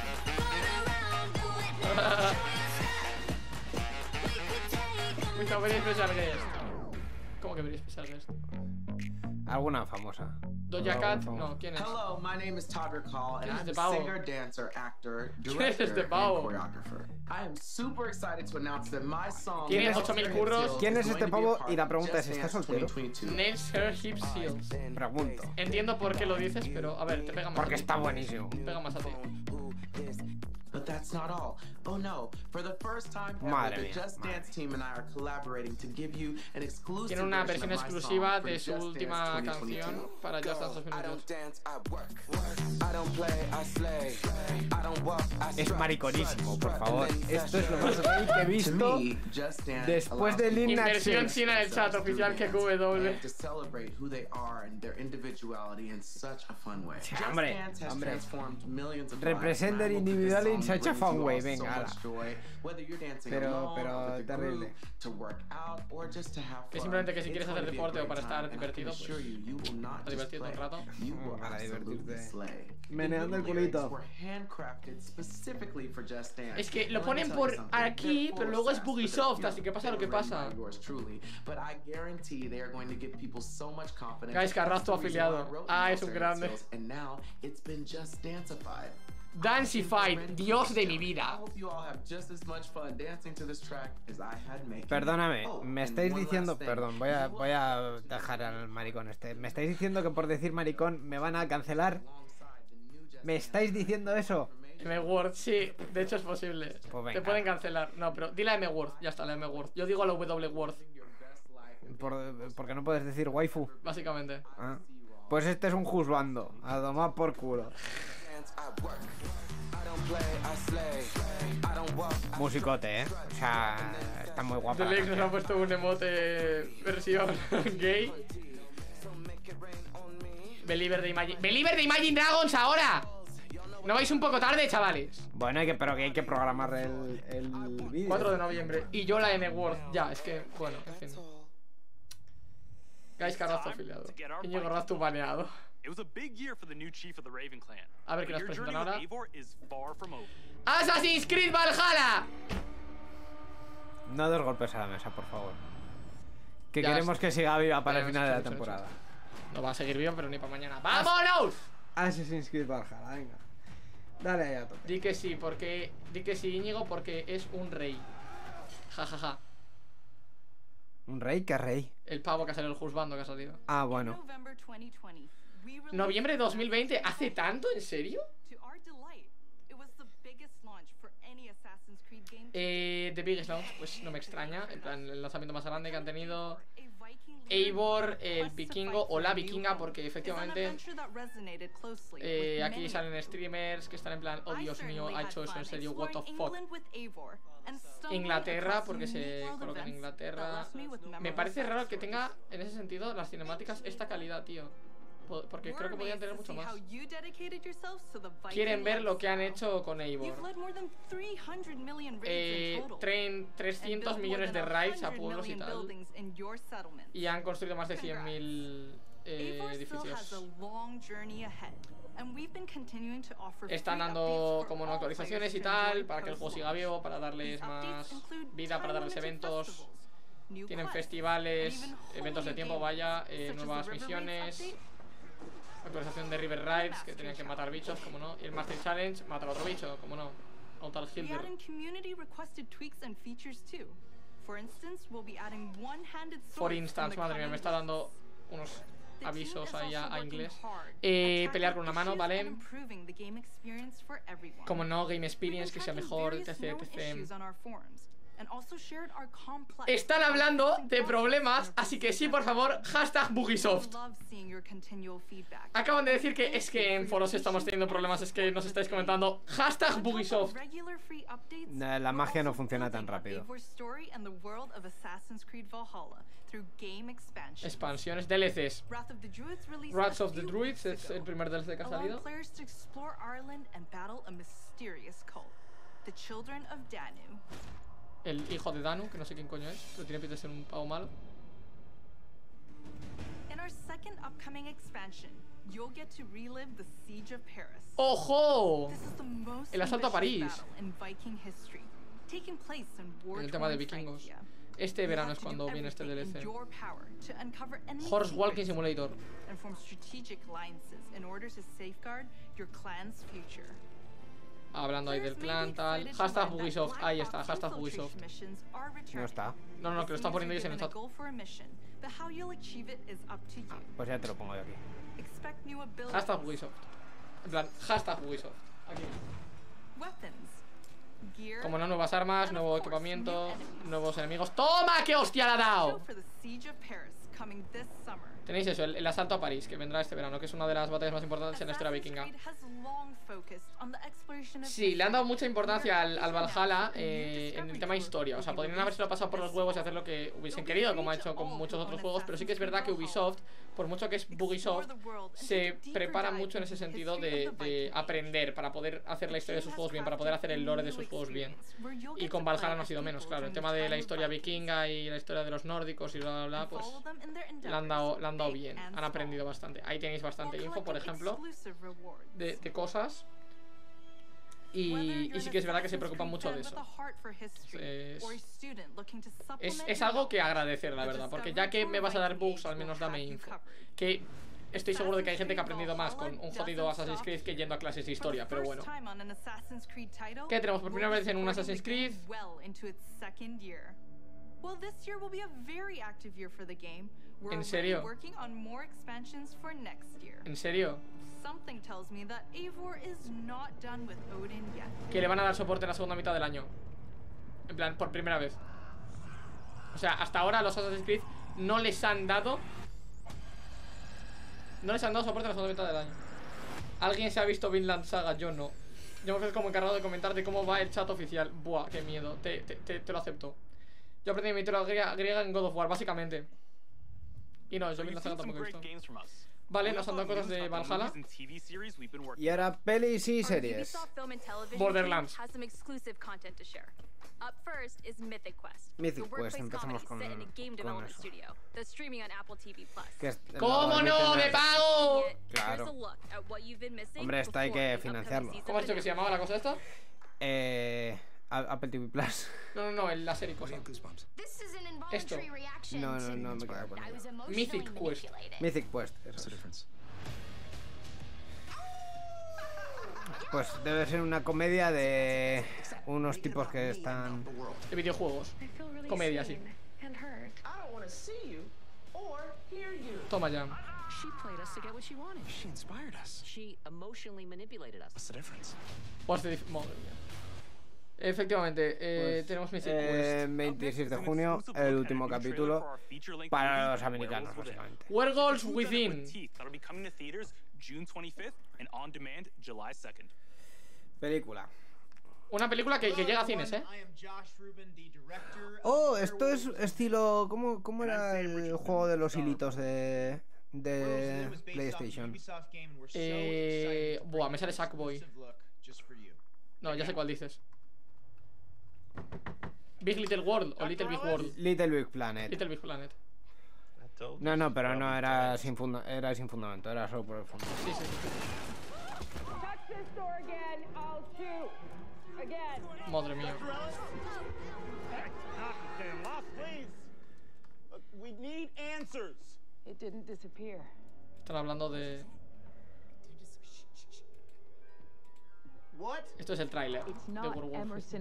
With a very special guest. ¿Cómo que very special guest? Alguna famosa. Doja Cat, no, ¿quién es? Hello, my name is Todd Recall, and ¿Quién es I'm este a pavo? singer, dancer, actor, ¿Quién es director, este and pavo? choreographer. I am super excited to announce that my song Tiene Nails, ocho mil Hair, curros. Hips ¿Quién es is este going to be a pavo? part Y la of pregunta es, Just ¿está Dance soltero? twenty twenty-two. Nails, Hair, Hips, Heels. Pregunto. Entiendo por qué lo dices, pero a ver, te pega más. Porque a ti. está buenísimo. Te pega más a ti. But that's not all. Oh no, for the first time ever, Madre the mía, Just madre. Dance team and I are collaborating to give you an exclusive Tiene una version versión of my exclusiva song for de su Just última Dance twenty canción twenty-two. para Just Dance dos mil veintidós. Es mariconísimo, por favor. Esto es lo más gay que he visto después de Lil Nas Inversión X. china en el chat oficial que Q W. To celebrate who they are and their individuality in such a fun way. Sí, Just hombre, Dance has hombre. transformed millions of lives, Representa and I el hope that this individual in song such a brings fun you way, all so venga, much ala. joy, whether you're dancing Pero- alone pero or with a terrible. group, to work out or just to have Que fun. simplemente que si It's quieres going hacer to be a deporte o great para time, estar and I can divertido, assure pues, you, you will not para just divertirte un play, rato. you will Para absolutely divertirte. slay. Meneando el The new lyrics culito. were handcrafted specifically for Just Dance. Es que lo And let me ponen tell por you something, aquí, they're pero full luego of es sass, but Bugisoft, they're, así que pasa you lo que know, they were pasa. written by yours truly. But I guarantee they are going to give people so much confidence. Guys, Carrasco That's the reason why I afiliado. wrote Ah, Nails, es un Hair, grande. Heels, And now it's been just danceified. Danceified, Dios de mi vida. Perdóname, me estáis diciendo, perdón, voy a, voy a dejar al maricón este. ¿Me estáis diciendo que por decir maricón me van a cancelar? ¿Me estáis diciendo eso? M-Word, sí, de hecho es posible. Pues venga. Te pueden cancelar. No, pero di la M-Word, ya está, la M-Word. Yo digo la W-Word, Por, porque no puedes decir waifu. básicamente. Ah. Pues este es un juzgando, a tomar por culo. Musicote, eh. O sea, está muy guapa. The la Lex nos canción. ha puesto un emote versión gay. Believer de Imagine. ¡Believer de Imagine Dragons ahora! ¿No vais un poco tarde, chavales? Bueno, hay que, pero que hay que programar el, el vídeo. cuatro de noviembre. Y yo la M-Word. Ya, es que, bueno, en fin. Guys, Carrasco afiliado. Íñigo Raztu baneado. It was a big year for the new chief of the Raven Clan. A ver qué But nos your presentan journey with ahora. Eivor is far from over. ¡Assassin's Creed Valhalla! No dos golpes a la mesa, por favor. Que Ya queremos está. que siga viva para el Ya, final de hecho, la hecho, temporada. No va a seguir vivo, pero ni para mañana. ¡Vámonos! Assassin's Creed Valhalla, venga. Dale ahí a tope. Di que sí, porque. Di que sí, Íñigo, porque es un rey. Ja, ja, ja. ¿Un rey? ¿Qué rey? El pavo que ha salido, el juzgando que ha salido. Ah, bueno. November twenty twenty, we released ¿Noviembre de dos mil veinte? ¿Hace tanto? ¿En serio? to our delight. It was the biggest launch for any Assassin's Creed game. Eh, The Biggest Launch, pues no me extraña. En plan, el lanzamiento más grande que han tenido. Eivor, el vikingo o la vikinga, porque efectivamente eh, aquí salen streamers que están en plan, oh Dios mío, ha hecho eso en serio, what the fuck. Inglaterra, porque se coloca en Inglaterra. Me parece raro que tenga, en ese sentido, las cinemáticas esta calidad, tío. Po- Porque creo que podrían tener mucho más. Quieren ver lo que han hecho con Eivor. Eh, traen trescientos millones de raids a pueblos y tal. Y han construido más de cien mil eh, edificios. Están dando como no actualizaciones y tal, para que el juego siga vivo, para darles más vida, para darles eventos. Tienen festivales, eventos de tiempo, vaya, eh, nuevas misiones. Actualización de River Rides, que tenían que matar bichos, como no. Y el Master Challenge, matar a otro bicho, como no. A un tal Hilder. For instance, madre mía, me está dando unos avisos ahí a, a inglés. Eh, pelear con una mano, ¿vale? Como no, Game Experience, que sea mejor, etc, etcétera. Están hablando de problemas, así que sí, por favor, hashtag Bugisoft. Acaban de decir que es que en foros estamos teniendo problemas, es que nos estáis comentando. Hashtag Bugisoft. No, la magia no funciona tan rápido. Expansiones, D L Cs. Wrath of the Druids es el primer D L C que ha salido. El hijo de Danu, que no sé quién coño es, pero tiene pinta de ser un pavo malo. ¡Ojo! El asalto a París. En el tema de vikingos. Este verano es cuando viene este D L C. Horse Walking Simulator. Hablando ahí del clan, tal. Hashtag Ubisoft. Ahí está, hashtag Ubisoft. No está. No, no, que lo está poniendo ellos en el chat. Ah, pues ya te lo pongo yo aquí. Hashtag Ubisoft. En plan, hashtag Ubisoft. Aquí. Como no, nuevas armas, nuevo equipamiento, nuevos enemigos. ¡Toma! ¡Qué hostia la ha dado! Tenéis eso, el, el asalto a París, que vendrá este verano, que es una de las batallas más importantes en la historia vikinga. Sí, le han dado mucha importancia al, al Valhalla eh, en el tema historia. O sea, podrían habérselo pasado por los huevos y hacer lo que hubiesen querido, como ha hecho con muchos otros juegos. Pero sí que es verdad que Ubisoft, por mucho que es Bugisoft, se prepara mucho en ese sentido de, de aprender para poder hacer la historia de sus juegos bien, para poder hacer el lore de sus juegos bien. Y con Valhalla no ha sido menos, claro. El tema de la historia vikinga y la historia de los nórdicos y bla, bla, bla, pues le han dado, le han dado bien. Han aprendido bastante. Ahí tenéis bastante info, por ejemplo, de, de cosas. Y, y sí que es verdad que se preocupan mucho de eso. Es, es, es algo que agradecer, la verdad. Porque ya que me vas a dar bugs, al menos dame info. Que estoy seguro de que hay gente que ha aprendido más con un jodido Assassin's Creed que yendo a clases de historia. Pero bueno. ¿Qué tenemos por primera vez en un Assassin's Creed? ¿En serio? ¿En serio? Que le van a dar soporte en la segunda mitad del año. En plan, por primera vez. O sea, hasta ahora los Assassin's Creed no les han dado No les han dado soporte en la segunda mitad del año. ¿Alguien se ha visto Vinland Saga? Yo no. Yo me ofrezco como encargado de comentar de cómo va el chat oficial. Buah, qué miedo, te, te, te, te lo acepto. Yo aprendí mitología griega en God of War, básicamente. Y no, yo Vinland Saga tampoco he visto. Vale, nos han dado cosas de Valhalla. Y ahora pelis y series. Borderlands. Mythic Quest, empezamos con, con eso. Es ¿Cómo no? ¡Me pago! Claro. Hombre, esto hay que financiarlo. ¿Cómo has dicho que se llamaba la cosa esta? Eh... Apple T V Plus. No, no, no, la serie cosa. Esto. No, no, no me queda con eso. Mythic Quest. Mythic Quest, eso. Pues debe ser una comedia de unos tipos que están... de videojuegos. Comedia, sí. Toma ya. What's the difference? Madre mía. Efectivamente, eh, pues, tenemos Mythic eh, Quest. veintiséis de junio, el último capítulo para los americanos, básicamente. Werewolves Within. Película. Una película que, que llega a cines, ¿eh? Oh, esto es estilo... ¿Cómo, cómo era el juego de los hilitos de, de PlayStation? Eh... Buah, me sale Sackboy. No, ya sé cuál dices. Big Little World o Little Big World. Little Big Planet. Little Big Planet. No, no, pero no era sin, funda era sin fundamento, era solo por el fondo. Sí, sí, sí. Madre mía. Están hablando de... Esto es el tráiler de Werewolf.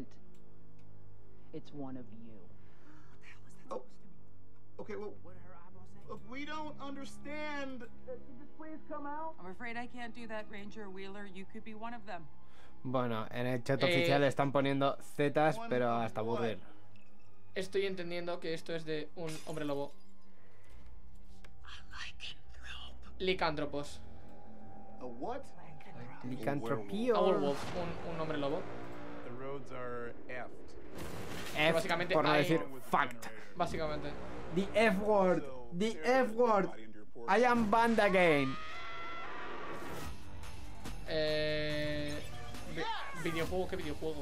It's one of you. Oh, okay. Well, we don't understand. Could you just please come out? I'm afraid I can't do that, Ranger Wheeler. You could be one of them. Bueno, en el chat eh, oficial están poniendo zetas, pero hasta aburrir. Estoy entendiendo que esto es de un hombre lobo. Licántropos. A what? Licantropía. A werewolf, un, un hombre lobo. The roads are F. F, básicamente por no hay... decir fact. Básicamente. The F word. The F word. I am banned again. Eh... Vi videojuego, ¿qué videojuego?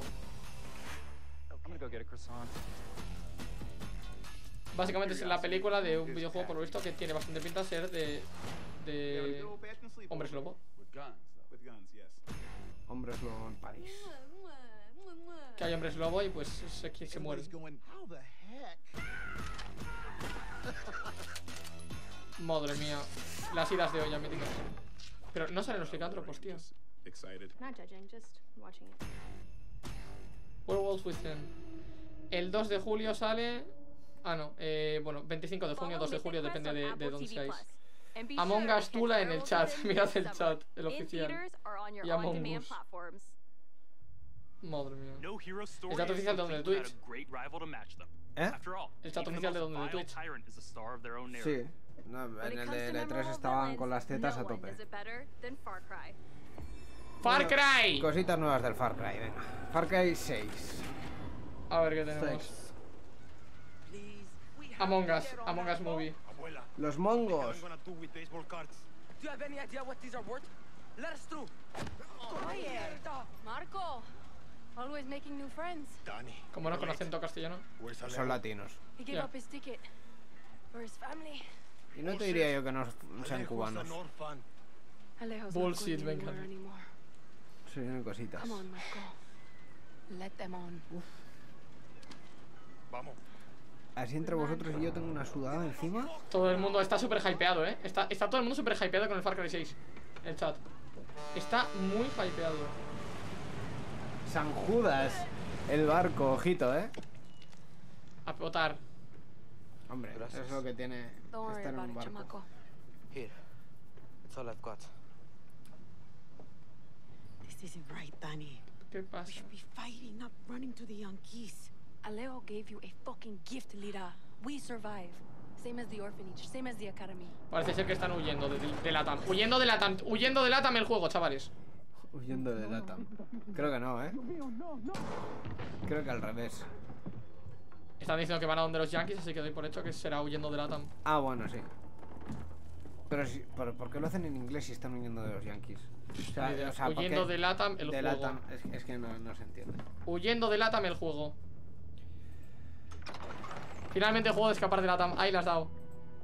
Básicamente es la película de un videojuego, por lo visto, que tiene bastante pinta de ser de... de... hombres lobo. Hombres lobo en París. que hay hombres lobo y pues se, se mueren. Madre mía, las idas de olla míticas. Pero no salen los licántropos, tío. Not judging, just watching it. Werewolves Within. El dos de julio sale. Ah, no, eh, bueno, veinticinco de junio, dos de julio, depende de, de dónde seáis. Among Us Tula en el chat, mirad el chat, el oficial. Y Among Us. Madre mía. El chat oficial de donde, de Twitch. ¿Eh? El chat oficial de donde, de Twitch. Sí. No, en el de E tres estaban con las tetas a tope. ¡Far Cry! Cositas nuevas del Far Cry, venga. Far Cry seis. A ver qué tenemos. Among Us, Among Us Movie. Los mongos. Marco, always making new friends. Como no con acento castellano. Son latinos. He gave up his ticket for his family. Y no te diría yo que no sean cubanos. Bullshit, venga. Son cositas. Come on, Marco. Let them on. Vamos. Así entre vosotros y yo tengo una sudada encima. Todo el mundo está súper hypeado, eh. Está, está todo el mundo súper hypeado con el Far Cry seis. El chat. Está muy hypeado. San Judas. El barco, ojito, eh. A potar. Hombre, eso es lo que tiene estar en un barco. Here. It's all I've got. This isn't right, Danny. ¿Qué pasa? We should be fighting, not running to the Yankees. Alejo gave you a fucking gift, Lira. We survive. Same as the orphanage, same as the academy. Parece ser que están huyendo de, de, de Latam. Huyendo de Latam. Huyendo de Latam el juego, chavales. Huyendo de Latam. Creo que no, eh. Creo que al revés. Están diciendo que van a donde los Yankees, así que doy por hecho que será huyendo de Latam. Ah, bueno, sí. Pero si, ¿por, ¿por qué lo hacen en inglés si están huyendo de los Yankees? O sea, o sea, huyendo de Latam el de juego. Latam, es, es que no, no se entiende. Huyendo de Latam el juego. Finalmente el juego de escapar de Latam. Ahí las has dado.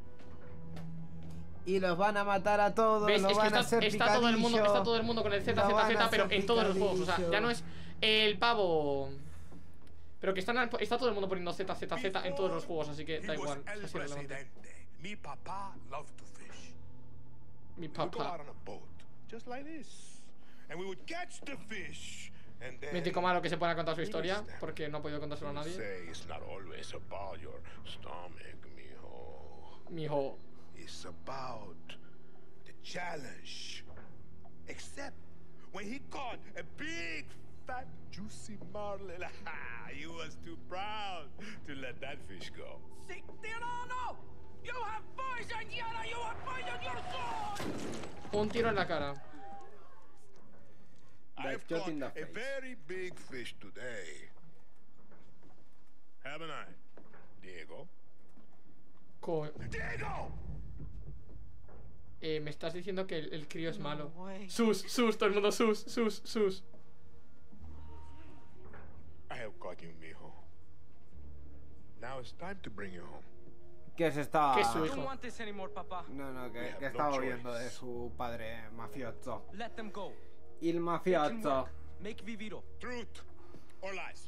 Y los van a matar a todos. ¿Ves? Lo Es que van está, a hacer está todo el mundo, está todo el mundo con el Z Z Z, pero en todos los juegos. O sea, ya no es el pavo. Pero que están, está todo el mundo poniendo Z Z Z en todos los juegos, así que da igual. Es así relevante. Mi papá loved to fish. Mi We would go papá. out on a boat, just like this, and we would catch the fish, and then Mítico malo que se pone a contar su historia, porque no ha podido contárselo a nadie. say it's not always about your stomach, mijo. Mijo. It's about the challenge. Except when he caught a big, fat, juicy marlin, he was too proud to let that fish go. Sí, tirano! You have poisoned Yara! You have poisoned your soul! Un tiro en la cara. I've caught a very big fish today. Haven't I, Diego? Co ¡Diego! Eh, me estás diciendo que el, el crío es malo. Sus, sus, todo el mundo sus, sus, sus. I have caught you, mijo. Now it's time to bring you home. ¿Qué es esta? ¿Qué es su hijo? No, no, que, We que have estaba no oyendo choice. de su padre mafioso. Let them go. Il mafioso. Make Viviro. Truth or lies?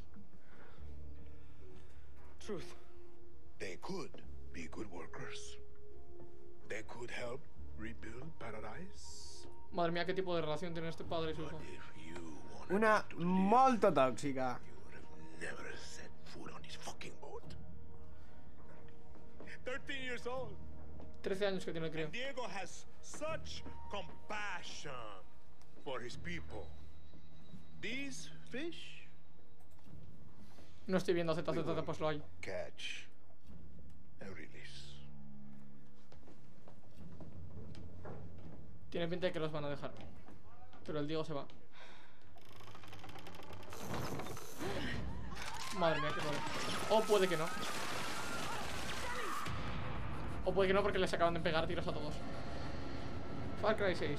Truth. They could be good workers. They could help rebuild paradise. Madre mía, qué tipo de relación tiene este padre y su hijo. Una molto tóxica. Never set foot on his fucking boat. thirteen years old. trece años que tiene el crío. And Diego has such compassion for his people. These fish No estoy viendo Z Z Z, pues lo hay. catch and release. Tiene pinta de que los van a dejar. Pero el Diego se va. Madre mía, qué madre. O puede que no. O puede que no porque les acaban de pegar tiros a todos. Far Cry seis.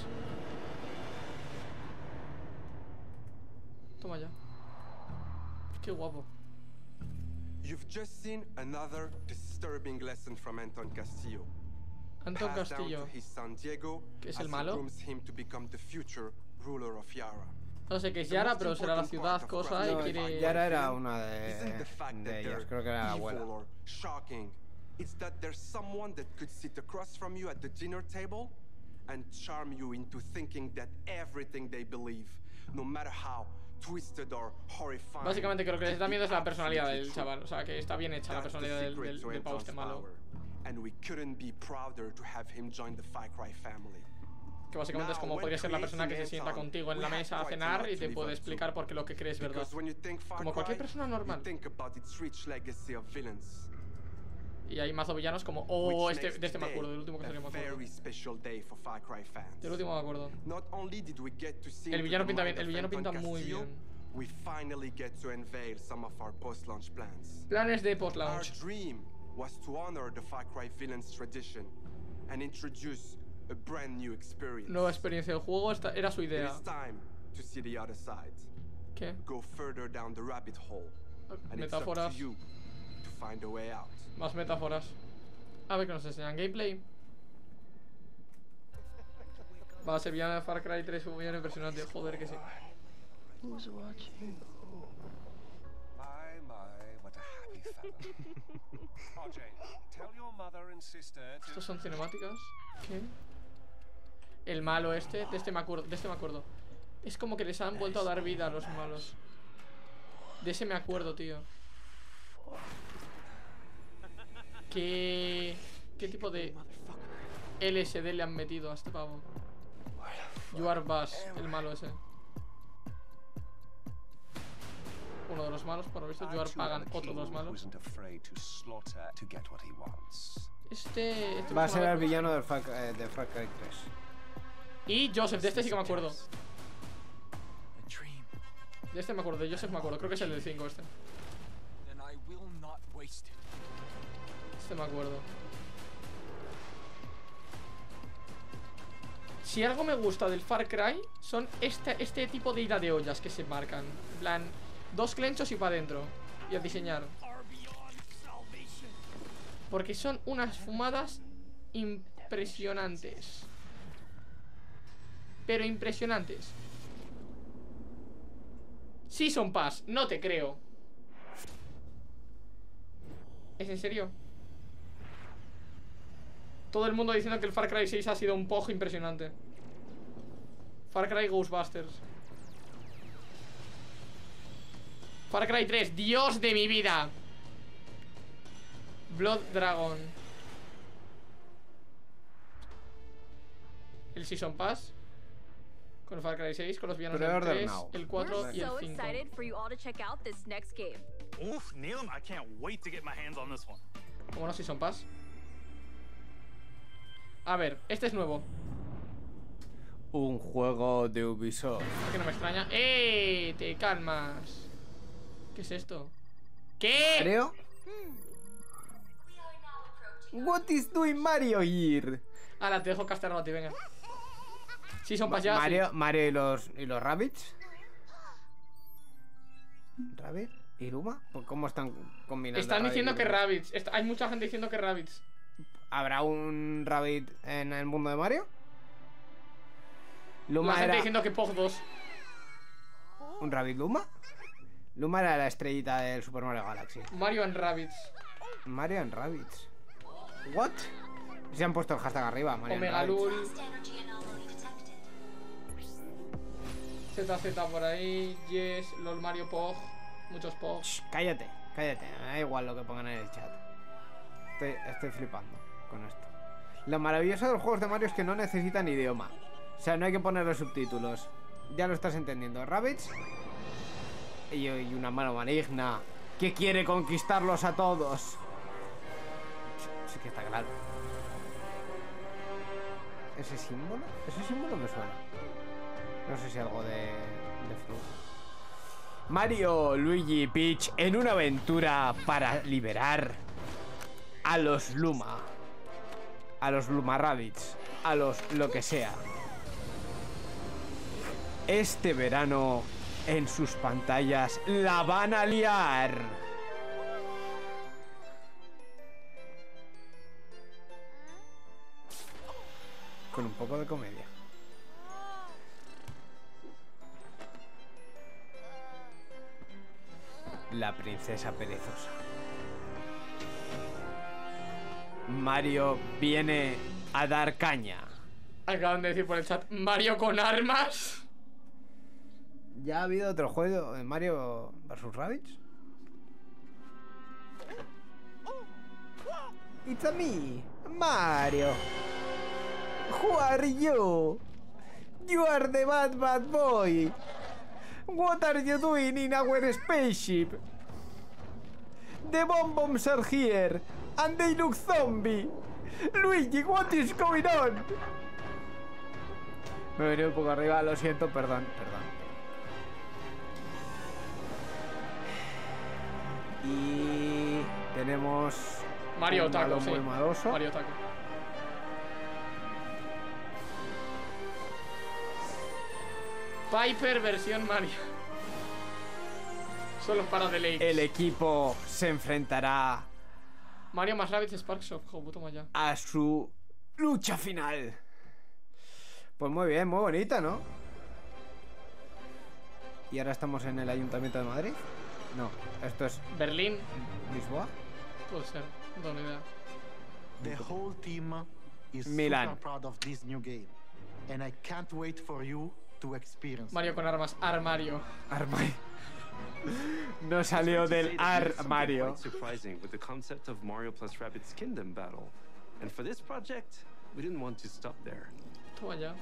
Toma ya. Qué guapo. You've just seen another disturbing lesson from Anton Castillo. Anton Passed down Castillo. to his son Diego, ¿Que es as el he malo? grooms him to become the future ruler of Yara. No sé qué es Yara, pero será la ciudad, cosa, y quiere... Yara era una de, de ellas, creo que era la abuela. It's that there's someone that could sit across from you at the dinner table and charm you into thinking that everything they believe, no matter how twisted or horrifying. Básicamente creo que les da miedo es la personalidad del chaval, o sea, que está bien hecha la personalidad del, del, del pavo este malo. And we couldn't be prouder to have him join the Far Cry family. Que básicamente es como podría ser la persona que se sienta contigo en la mesa a cenar y te puede explicar por qué lo que crees es verdad. Como cualquier persona normal. Y hay mazo villanos como... Oh, este, de este me acuerdo, del último que salió me acuerdo. Del último me acuerdo. El villano pinta bien, el villano pinta muy bien. Planes de post-launch. Nueva experiencia del juego, esta era su idea. ¿Qué? Metáforas. Más metáforas. A ver qué nos enseñan. Gameplay. Va a ser villano de Far Cry tres, un villano impresionante. Joder que sí. Who's watching? My, my, what a happy fellow. R J, tell your mother and sister to... ¿Estos son cinemáticas? ¿Qué? El malo este, de este me acuerdo, de este me acuerdo. Es como que les han vuelto a dar vida a los malos. De ese me acuerdo, tío. ¿Qué, qué tipo de L S D le han metido a este pavo? You are Bass, el malo ese. Uno de los malos, por lo visto. You are Pagan, otro de los malos. Este, este va a ser el villano del Far, eh, de Far Cry tres. Y Joseph, de este sí que me acuerdo. De este me acuerdo, de Joseph me acuerdo. Creo que es el del cinco este. Este me acuerdo. Si algo me gusta del Far Cry son este, este tipo de ida de ollas que se marcan. En plan, dos clenchos y para adentro. Y a diseñar. Porque son unas fumadas impresionantes. Pero impresionantes. Season Pass, no te creo. ¿Es en serio? Todo el mundo diciendo que el Far Cry seis ha sido un pojo impresionante. Far Cry Ghostbusters. Far Cry tres, Dios de mi vida. Blood Dragon. El Season Pass con Far Cry seis, con los villanos del tres, el cuatro y el cinco. Uf, Neelam, I can't wait to get my hands on this one. ¿Cómo no Season Pass? A ver, este es nuevo. Un juego de Ubisoft. Que no me extraña. ¡Eh! Te calmas. ¿Qué es esto? ¿Qué? ¿Mario? What is doing Mario here? Ahora te dejo castearlo a ti, venga. Sí, son para allá. Mario, sí. Mario y los, y los Rabbids. ¿Rabbit? ¿Y Luma? ¿Cómo están combinando? Están diciendo que Rabbids. Hay mucha gente diciendo que Rabbids. ¿Habrá un Rabbit en el mundo de Mario? Luma La gente era... diciendo que Pog dos. ¿Un Rabbit Luma? Luma era la estrellita del Super Mario Galaxy. Mario and Rabbids. Mario and Rabbids. ¿What? Se han puesto el hashtag arriba, Mario Omega Lul. Z Z por ahí. Yes, LOL Mario Pog. Muchos Pog. Shh, cállate, cállate. Me da igual lo que pongan en el chat. Estoy, estoy flipando con esto. Lo maravilloso de los juegos de Mario es que no necesitan idioma. O sea, no hay que ponerle subtítulos. Ya lo estás entendiendo. Rabbids y, y una mano maligna que quiere conquistarlos a todos. Sí que está claro. ¿Ese símbolo? Ese símbolo me suena. No sé si algo de, de flujo. Mario, Luigi y Peach en una aventura para liberar a los Luma. A los Luma Rabbids. A los lo que sea. Este verano en sus pantallas la van a liar. Con un poco de comedia. la princesa perezosa. Mario viene a dar caña. Acaban de decir por el chat, Mario con armas. ¿Ya ha habido otro juego de Mario versus Rabbids? It's a me, Mario. Who are you? You are the bad bad boy. What are you doing in our spaceship? The bomb bombs are here, and they look zombie. Luigi, what is going on? Me he venido un poco arriba, lo siento, perdón, perdón. Y tenemos Mario un Taco, malo sí. muy maloso. Mario Taco. Piper versión Mario. Solo para The Lakes. El equipo se enfrentará Mario más Rabbids Sparks of Hope, toma ya. a su lucha final. Pues muy bien, muy bonita, ¿no? Y ahora estamos en el Ayuntamiento de Madrid. No, esto es Berlín. Lisboa. Puede ser, no tengo ni idea. The whole team is Milán. super proud of this new game, and I can't wait for you to experience. Mario con armas, armario. Armario. No salió del armario. Quite surprising with the concept of Mario plus Rabbids Kingdom Battle, and for this project, we didn't want to stop there. Toma ya.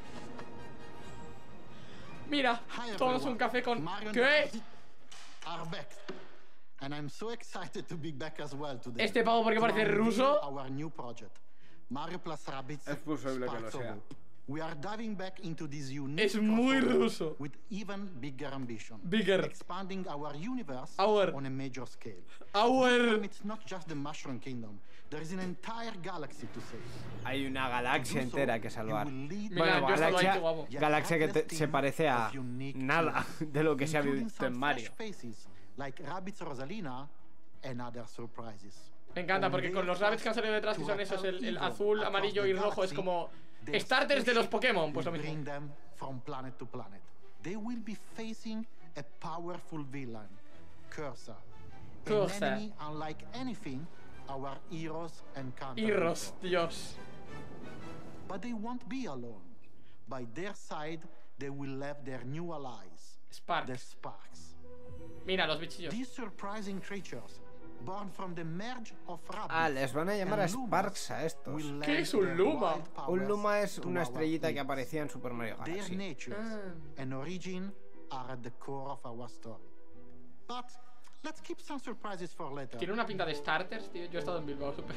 Mira, Hi, todos everyone. un café con... Mario ¿Qué? are back, and I'm so excited to be back as well today. Este pavo porque To parece unveil ruso. Our new project, Mario plus Rabbids Es posible que lo Sparks of sea. Hope. We are diving back into this unique Es muy crossover ruso. with even bigger ambition. Bigger. Expanding our universe Our. on a major scale. Our. This time it's not just the Mushroom Kingdom. There is an entire galaxy to save. Hay una galaxia entera que salvar. Mira, Bueno, yo estaba ahí, galaxia, qué guapo. galaxia que te- se parece a nada de lo que se ha Including visto en some Mario. fresh faces like Rabbids Rosalina and other surprises. Me encanta porque con los Rabbids que han salido detrás, que son esos, el, el azul, amarillo y rojo, es como starters de los Pokémon, pues lo mismo. Bring them from planet to planet. They will be facing a powerful villain, Cursa. Cursa. An enemy unlike anything our heroes encountered Irros, before. Dios. But they won't be alone. By their side, they will have their new allies, Sparks. the Sparks. Mira, los bichillos. These surprising creatures, born from the merge of Rabbids Ah, les van a llamar a and Lumas, Sparks a estos. will ¿Qué lend es un their Luma? wild Un powers Luma es to una our estrellita que heroes. aparecía en Super Mario Their Galaxy. natures Ah. and origin are at the core of our story. But let's keep some surprises for later. Tiene una pinta de starters, tío. Yo he estado en Bilbao, super.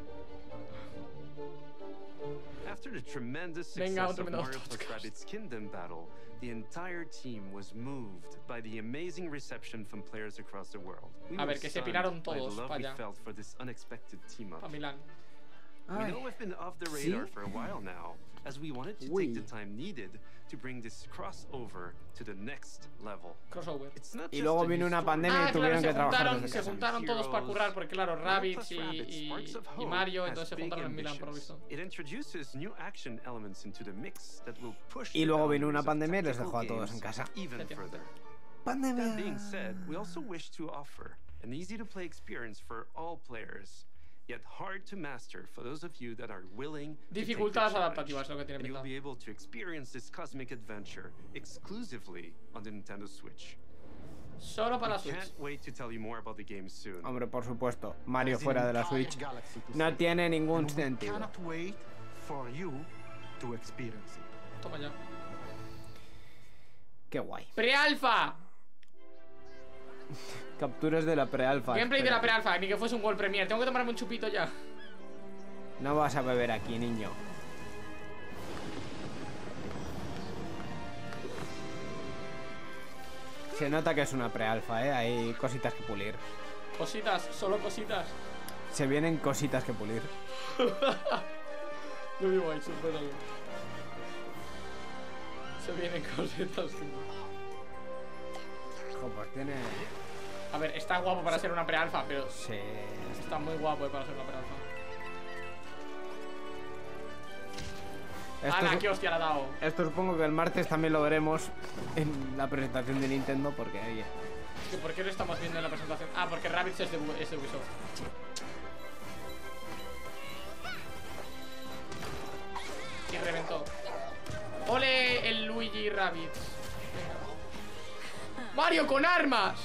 After the tremendous Venga, success otro of minuto. Mario plus Rabbids Kingdom Battle, the entire team was moved by the amazing reception from players across the world. We A were ver, que se stunned piraron by the todos love pa' we allá. felt for this unexpected team up. Pa' Milán. We Ay. know we've been off the ¿Sí? radar for a while now, as we wanted to Uy. take the time needed to bring this crossover to the next level. Crossover. It's not Y just luego a vino new una story. pandemia Ah, y claro, tuvieron se que trabajar juntaron, desde se casa. juntaron todos para currar, porque claro, Rabbids y, Rabbids, y, Sparks of y Hope Mario, has entonces se big juntaron en Milán, por lo ambitions. visto. It introduces new action elements into the mix that will push Y the luego vino una boundaries of pandemia y les tactical dejó a todos games en casa. even further. Pandemia. That being said, we also wish to offer an easy-to-play experience for all players, yet hard to master for those of you that are willing to take the Dificultades challenge. adaptativas, lo que tiene And you'll pinta. be able to experience this cosmic adventure exclusively on the Nintendo Switch. Solo para la We Switch. can't wait to tell you more about the game soon. Hombre, por supuesto, Mario There's fuera an de la entire Switch galaxy to no save. tiene ningún And we sentido. cannot wait for you to experience it. Toma ya. Qué guay. ¡Pre-alfa! Capturas de la pre-alfa. Gameplay de la espérate. pre-alfa, ni que fuese un World Premiere. Tengo que tomarme un chupito ya. No vas a beber aquí, niño. Se nota que es una pre-alfa, ¿eh? Hay cositas que pulir. Cositas, solo cositas. Se vienen cositas que pulir. Yo vivo ahí, supéralo. Se vienen cositas que... Jo, pues tiene... A ver, está guapo para ser una pre-alfa, pero... Sí. Está muy guapo para ser una pre-alfa. Esto, ¡Hala, su- qué hostia le ha dado! esto supongo que el martes también lo veremos en la presentación de Nintendo, porque oye, ¿Por qué lo estamos viendo en la presentación? Ah, porque Rabbids es de, es de Ubisoft. Y reventó. ¡Ole el Luigi Rabbids! Venga. ¡Mario con armas!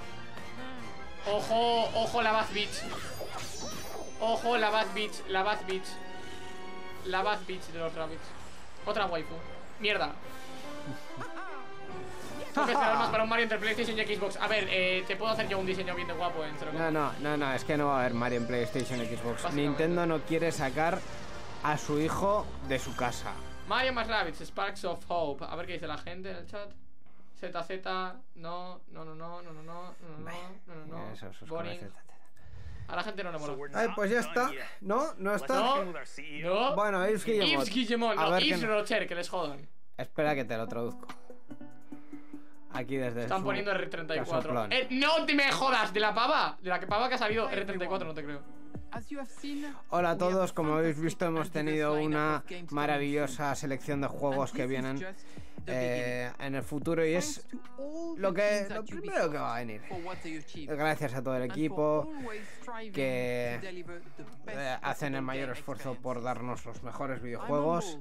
Ojo, ojo la Bath Beach. Ojo la Bath Beach, la Bath Beach. La Bath Beach de los Rabbids. Otra waifu. Mierda. Tengo que hacer armas para un Mario entre PlayStation y Xbox. A ver, eh, te puedo hacer yo un diseño bien de guapo en cero. No, no, no, no, es que no va a haber Mario en PlayStation y Xbox. Nintendo no quiere sacar a su hijo de su casa. Mario más Rabbids, Sparks of Hope. A ver qué dice la gente en el chat. Z Z, no, no, no, no, no, no, no, no, no, no, no, Eso, eso es boring. con la Z Z. A la gente no le mola. Ay, pues ya está. ¿No? ¿No está? No, no. Bueno, Yves Guillemot. Yves Guillemot, A no, ver Yves qué- Rocher, que les jodan. Espera que te lo traduzco. Aquí desde Están su poniendo R treinta y cuatro. casoplón. Eh, no te me jodas, de la pava. De la que pava que ha salido R treinta y cuatro, no te creo. Hola a todos, como habéis visto hemos tenido una maravillosa selección de juegos que vienen eh, en el futuro y es lo que lo primero que va a venir. Gracias a todo el equipo que eh, hacen el mayor esfuerzo por darnos los mejores videojuegos.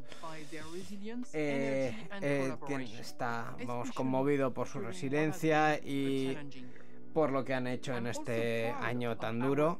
Eh, eh, tiene- está, vamos, conmovido por su resiliencia y por lo que han hecho en este año tan duro.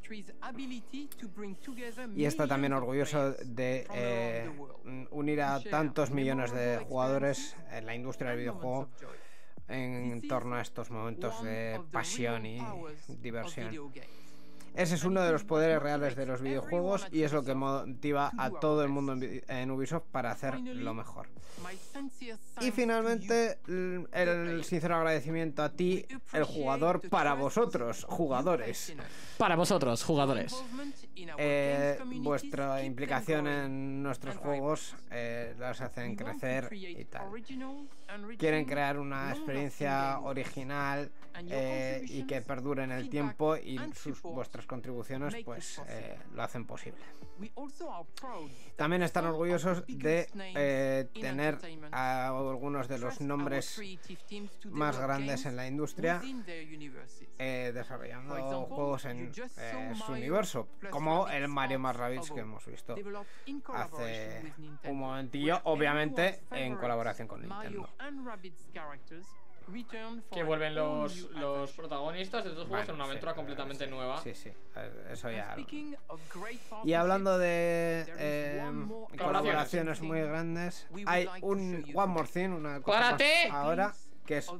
Y está también orgulloso de eh, unir a tantos millones de jugadores en la industria del videojuego en torno a estos momentos de pasión y diversión. Ese es uno de los poderes reales de los videojuegos y es lo que motiva a todo el mundo en, vi- en Ubisoft para hacer lo mejor. Y finalmente, el, el sincero agradecimiento a ti, el jugador, para vosotros, jugadores. Para vosotros, jugadores. Eh, vuestra implicación en nuestros juegos eh, los hacen crecer y tal. Quieren crear una experiencia original eh, y que perdure en el tiempo y sus, vuestras contribuciones pues eh, lo hacen posible. También están orgullosos de eh, tener a algunos de los nombres más grandes en la industria eh, desarrollando juegos en eh, su universo, como el Mario más Rabbids que hemos visto hace un momentillo, obviamente en colaboración con Nintendo. Que vuelven los, los protagonistas de estos juegos Bueno, en una aventura sí, completamente sí, nueva. Sí, sí, eso ya. Y hablando de eh, colaboraciones muy grandes, hay un One More Thing, una cosa más ¡Párate! ahora, que es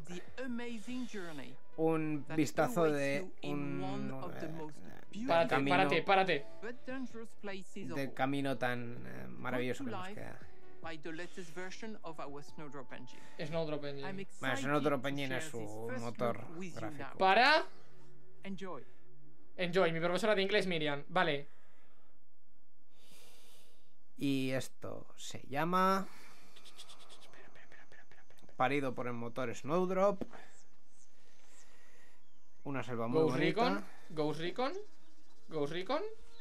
un vistazo de un eh, Párate, camino, párate, párate. del camino tan eh, maravilloso que nos queda. By the latest version of our Snowdrop engine. Snowdrop Engine. I'm Bueno, excited Snowdrop to Engine share es su this first motor look with you gráfico. now. Para. Enjoy. Enjoy, mi profesora de inglés Miriam. Vale. Y esto se llama parido por el motor Snowdrop. Una selva muy Ghost bonita. Recon. Ghost Recon. Ghost Recon.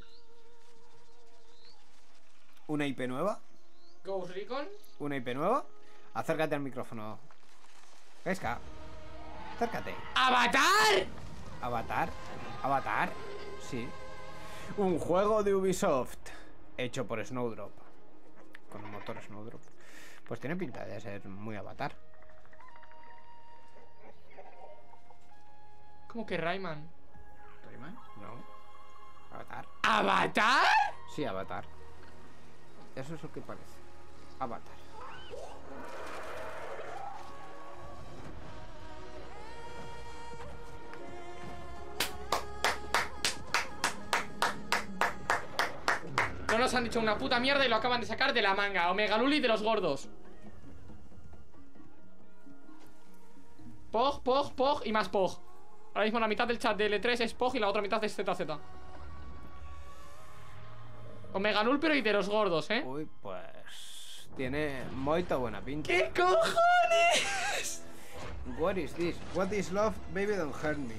Una I P nueva. Ghost Recon. Una I P nueva. Acércate al micrófono. Pesca. Acércate. ¡Avatar! Avatar. Avatar. Sí. Un juego de Ubisoft hecho por Snowdrop. Con el motor Snowdrop. Pues tiene pinta de ser muy Avatar. ¿Cómo que Rayman? ¿Rayman? No. Avatar. ¿Avatar? Sí, Avatar. Eso es lo que parece. Avatar. No nos han dicho una puta mierda y lo acaban de sacar de la manga. Omega Luli de los gordos. Pog, Pog, Pog y más Pog. Ahora mismo la mitad del chat de L tres es Pog y la otra mitad es Z Z. Omega Lul pero y de los gordos, ¿eh? Uy, pues tiene moita buena pinta. ¿Qué cojones? What is this? What is love? Baby don't hurt me.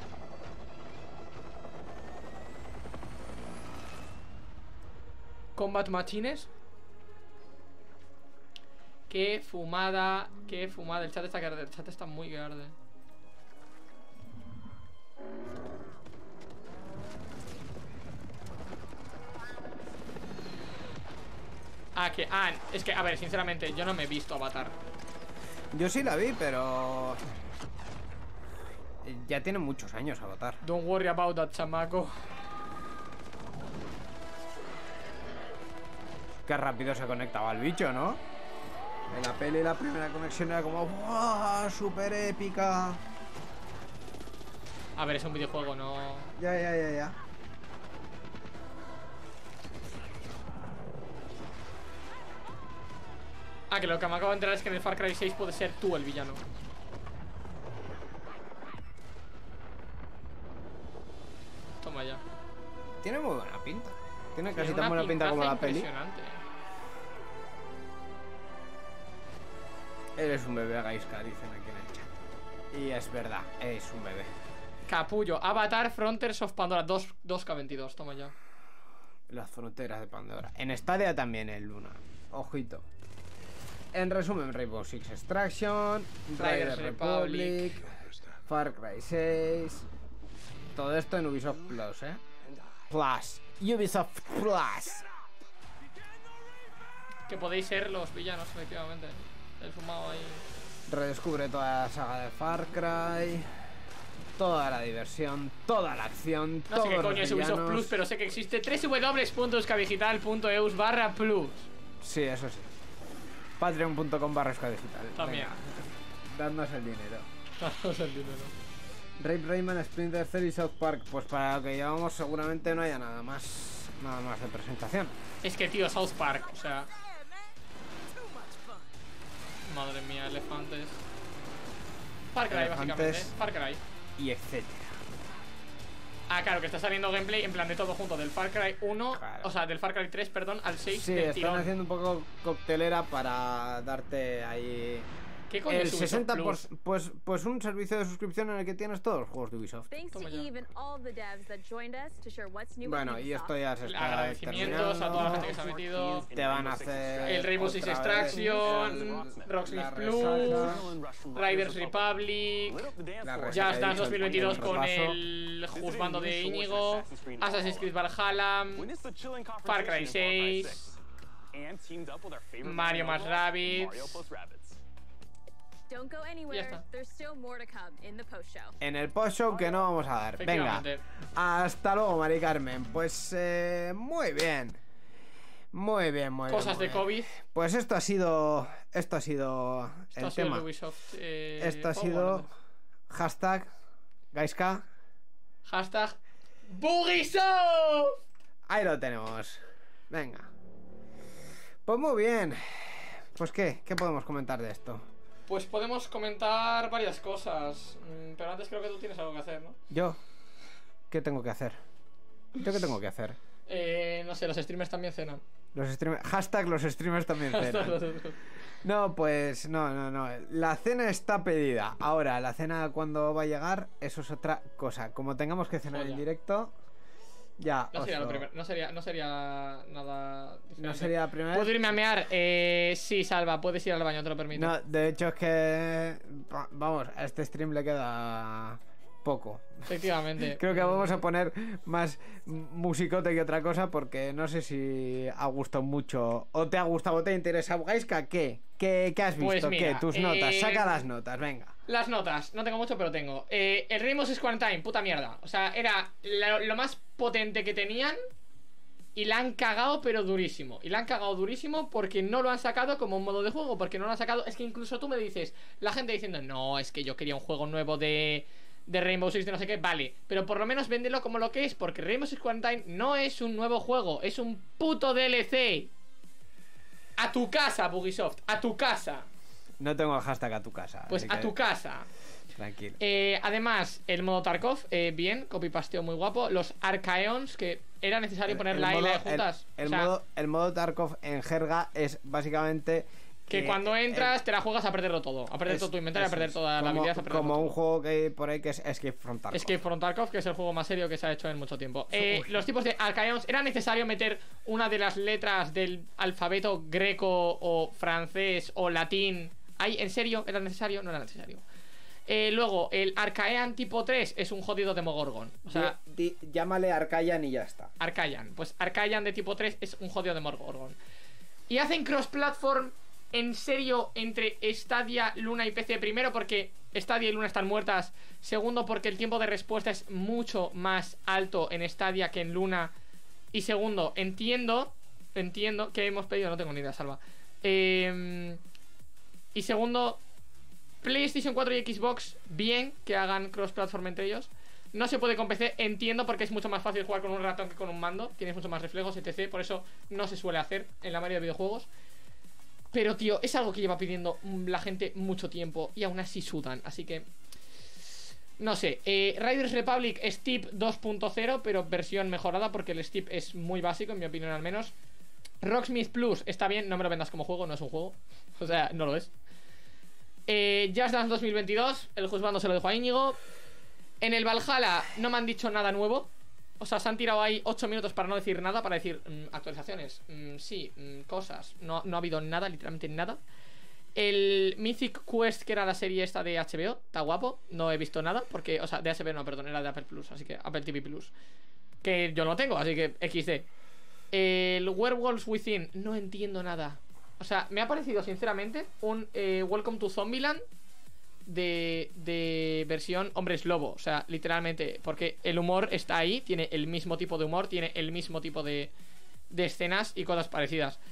Combat Machines. Qué fumada, qué fumada. El chat está que arde, el chat está muy que arde. Ah, que. Ah, es que, a ver, sinceramente, yo no me he visto Avatar. Yo sí la vi, pero... Ya tiene muchos años Avatar. Don't worry about that, chamaco. Qué rápido se conectaba el bicho, ¿no? En la peli la primera conexión era como... ¡Wow! ¡Súper épica! A ver, es un videojuego, no... Ya, ya, ya, ya. Ah, que lo que me acabo de enterar es que en el Far Cry seis puedes ser tú el villano. Toma ya. Tiene muy buena pinta. Tiene casi Tiene tan una buena pinta como la pintaza peli. impresionante. Eres un bebé, Gaiska, dicen aquí en el chat. Y es verdad, es un bebé. Capullo, Avatar, Frontiers of Pandora, dos K veintidós, toma ya. Las fronteras de Pandora. En Stadia también el Luna. Ojito. En resumen, Rainbow Six Extraction, Riders Republic, Far Cry seis. Todo esto en Ubisoft Plus, ¿eh? Plus. Ubisoft Plus. Que podéis ser los villanos, efectivamente. El fumado ahí. Redescubre toda la saga de Far Cry. Toda la diversión, toda la acción. No sé qué coño es Ubisoft Plus, pero sé que existe doble u doble u doble u punto euskadigital punto e u barra plus. Sí, eso sí. Patreon punto com barra euskadigital. También. Dadnos el dinero. Dadnos el dinero. Rape Rayman, Splinter Cell y South Park. Pues para lo que llevamos seguramente no haya nada más. Nada más de presentación. Es que tío, South Park, o sea. Madre mía, elefantes. Far Cry, elefantes básicamente. Far Cry. Y etcétera. Ah, claro, que está saliendo gameplay en plan de todo junto. Del Far Cry uno, claro. O sea, del Far Cry tres, perdón, al seis. Sí, del están tirón. haciendo un poco coctelera para darte ahí... ¿Qué coño el es Ubisoft sesenta por ciento, Plus? pues, pues un servicio de suscripción en el que tienes todos los juegos de Ubisoft. Thanks to Eve and all the devs that joined us to share what's new Bueno, with y esto ya se está Agradecimientos terminando. a toda la gente que se ha metido. Te van a hacer el Rainbow Six Extraction, Rocksmith Plus, Riders Republic, Just Dance dos mil veintidós con el juzgando de Íñigo, Assassin's Creed Valhalla, Far Cry seis, Mario más Rabbids. Don't go anywhere. There's still more to come in the post show. En el post show que no vamos a dar. Venga. Hasta luego, Mari Carmen. Pues eh, muy bien. Muy bien, muy bien. Cosas muy de bien. COVID. Pues esto ha sido. Esto ha sido Esto el ha sido tema. el Ubisoft, eh, esto ha sido. Hashtag Gaiska. Hashtag Bugisoft. Ahí lo tenemos. Venga. Pues muy bien. Pues qué, ¿qué podemos comentar de esto? Pues podemos comentar varias cosas, pero antes creo que tú tienes algo que hacer, ¿no? ¿Yo? ¿Qué tengo que hacer? ¿Yo qué tengo que hacer? Eh, no sé, los streamers también cenan. Los streamers... Hashtag los streamers también cenan. No, pues no, no, no. La cena está pedida. Ahora, la cena cuando va a llegar, eso es otra cosa. Como tengamos que cenar Joya. en directo... Ya, no, sería oso. lo primer- no, sería, no sería nada diferente. No sería la primera ¿Puedo vez? irme a mear? Eh, sí, Salva, puedes ir al baño, te lo permito. No, de hecho es que... va- Vamos, a este stream le queda poco. Efectivamente. Creo que vamos a poner más musicote que otra cosa porque no sé si ha gustado mucho o te ha gustado o te interesa. Gaiska, ¿qué? ¿Qué, qué has visto? Pues mira, ¿Qué? Tus eh, notas, saca las notas, venga. Las notas, no tengo mucho, pero tengo. Eh, el Rainbow Six Quarantine, puta mierda. O sea, era lo, lo más potente que tenían y la han cagado, pero durísimo. Y la han cagado durísimo porque no lo han sacado como un modo de juego, porque no lo han sacado. Es que incluso tú me dices, la gente diciendo, no, es que yo quería un juego nuevo de, de Rainbow Six, de no sé qué, vale. Pero por lo menos véndelo como lo que es, porque Rainbow Six Quarantine no es un nuevo juego, es un puto D L C. A tu casa, Bugisoft, a tu casa. No tengo el hashtag a tu casa. Pues así a que tu casa. Tranquilo. Eh, además, el modo Tarkov, eh, bien, copy-pasteo muy guapo. Los Archaeons, que era necesario poner la y la E juntas. El, el O sea, modo, el modo Tarkov en jerga es básicamente... que cuando entras te la juegas a perderlo todo. A perder es- todo tu inventario, a eso perder es. toda la Como- habilidad, a perder Como todo. un juego que hay por ahí que es Escape from Tarkov. Escape from Tarkov, que es el juego más serio que se ha hecho en mucho tiempo. Eh, los tipos de Archaeons, ¿era necesario meter una de las letras del alfabeto greco o francés o latín? ¿Ahí, en serio? ¿Era necesario? No era necesario. Eh, luego, el Archaean tipo tres es un jodido Demogorgon. O sea, Di- di- llámale Arcayan y ya está. Archaean. Pues Archaean de tipo tres es un jodido Demogorgon. Y hacen cross-platform en serio entre Stadia, Luna y P C. Primero porque Stadia y Luna están muertas. Segundo porque el tiempo de respuesta es mucho más alto en Stadia que en Luna. Y segundo, entiendo Entiendo que hemos pedido, no tengo ni idea, Salva. eh, Y segundo, PlayStation cuatro y Xbox, bien que hagan cross-platform entre ellos. No se puede con P C, entiendo, porque es mucho más fácil jugar con un ratón que con un mando. Tienes mucho más reflejos, etcétera. Por eso no se suele hacer en la mayoría de videojuegos. Pero, tío, es algo que lleva pidiendo la gente mucho tiempo y aún así sudan, así que... No sé, eh, Riders Republic Steep dos punto cero, pero versión mejorada, porque el Steep es muy básico, en mi opinión al menos. Rocksmith Plus está bien, no me lo vendas como juego, no es un juego. O sea, no lo es. eh, Just Dance dos mil veintidós, el juzgando se lo dejo a Íñigo. En el Valhalla no me han dicho nada nuevo. O sea, se han tirado ahí ocho minutos para no decir nada. Para decir, mmm, actualizaciones, mmm, sí, mmm, cosas. No, no ha habido nada, literalmente nada. El Mythic Quest, que era la serie esta de H B O, está guapo. No he visto nada, porque, o sea, de H B O no, perdón, era de Apple Plus, así que Apple T V Plus, que yo no tengo, así que equis de. El Werewolves Within, no entiendo nada. O sea, me ha parecido, sinceramente, un eh, Welcome to Zombieland de, de versión hombres lobo. O sea, literalmente, porque el humor está ahí, tiene el mismo tipo de humor, tiene el mismo tipo de, de escenas y cosas parecidas.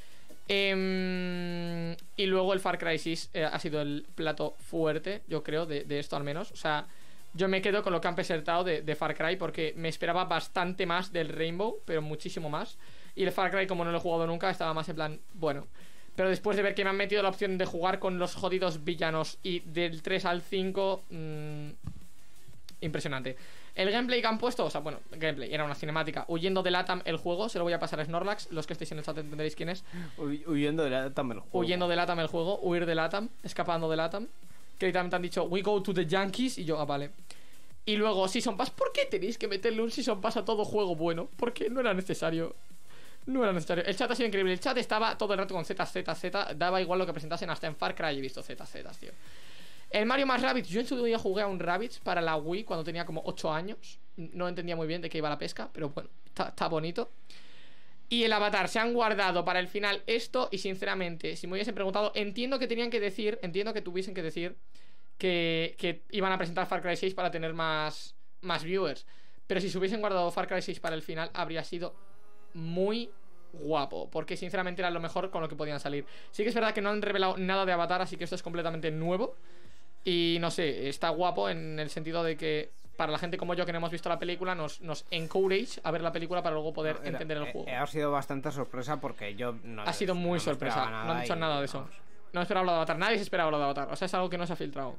Eh, y luego el Far Cry seis eh, ha sido el plato fuerte, yo creo, de, de esto al menos. O sea, yo me quedo con lo que han presentado de, de Far Cry, porque me esperaba bastante más del Rainbow, pero muchísimo más. Y el Far Cry, como no lo he jugado nunca, estaba más en plan, bueno. Pero después de ver que me han metido la opción de jugar con los jodidos villanos y del tres al cinco, mmm, impresionante. El gameplay que han puesto, o sea, bueno, gameplay, era una cinemática. Huyendo de LATAM el juego, se lo voy a pasar a Snorlax. Los que estéis en el chat entenderéis quién es. Huyendo de LATAM el juego. Huyendo de LATAM el juego, huir de LATAM, escapando de LATAM. Que literalmente han dicho, we go to the Yankees. Y yo, ah, vale. Y luego, Season Pass, ¿por qué tenéis que meterle un Season Pass a todo juego bueno? Porque no era necesario. No era necesario. El chat ha sido increíble. El chat estaba todo el rato con Z, Z, Z. Daba igual lo que presentasen, hasta en Far Cry he visto Z, Z, tío. El Mario más Rabbids, yo en su día jugué a un Rabbids para la Wii cuando tenía como ocho años. No entendía muy bien de qué iba la pesca, pero bueno, está, está bonito. Y el Avatar, se han guardado para el final esto. Y sinceramente, si me hubiesen preguntado, entiendo que tenían que decir, entiendo que tuviesen que decir que, que iban a presentar Far Cry seis para tener más, más viewers. Pero si se hubiesen guardado Far Cry seis para el final, habría sido muy guapo, porque sinceramente era lo mejor con lo que podían salir. Sí que es verdad que no han revelado nada de Avatar, así que esto es completamente nuevo. Y no sé, está guapo en el sentido de que para la gente como yo que no hemos visto la película, nos, nos encourage a ver la película para luego poder no, era, entender el eh, juego. Ha sido bastante sorpresa porque yo no Ha sido muy no sorpresa, no han dicho nada de eso. Vamos. No he esperado lo de Avatar, nadie se esperaba lo de Avatar. O sea, es algo que no se ha filtrado.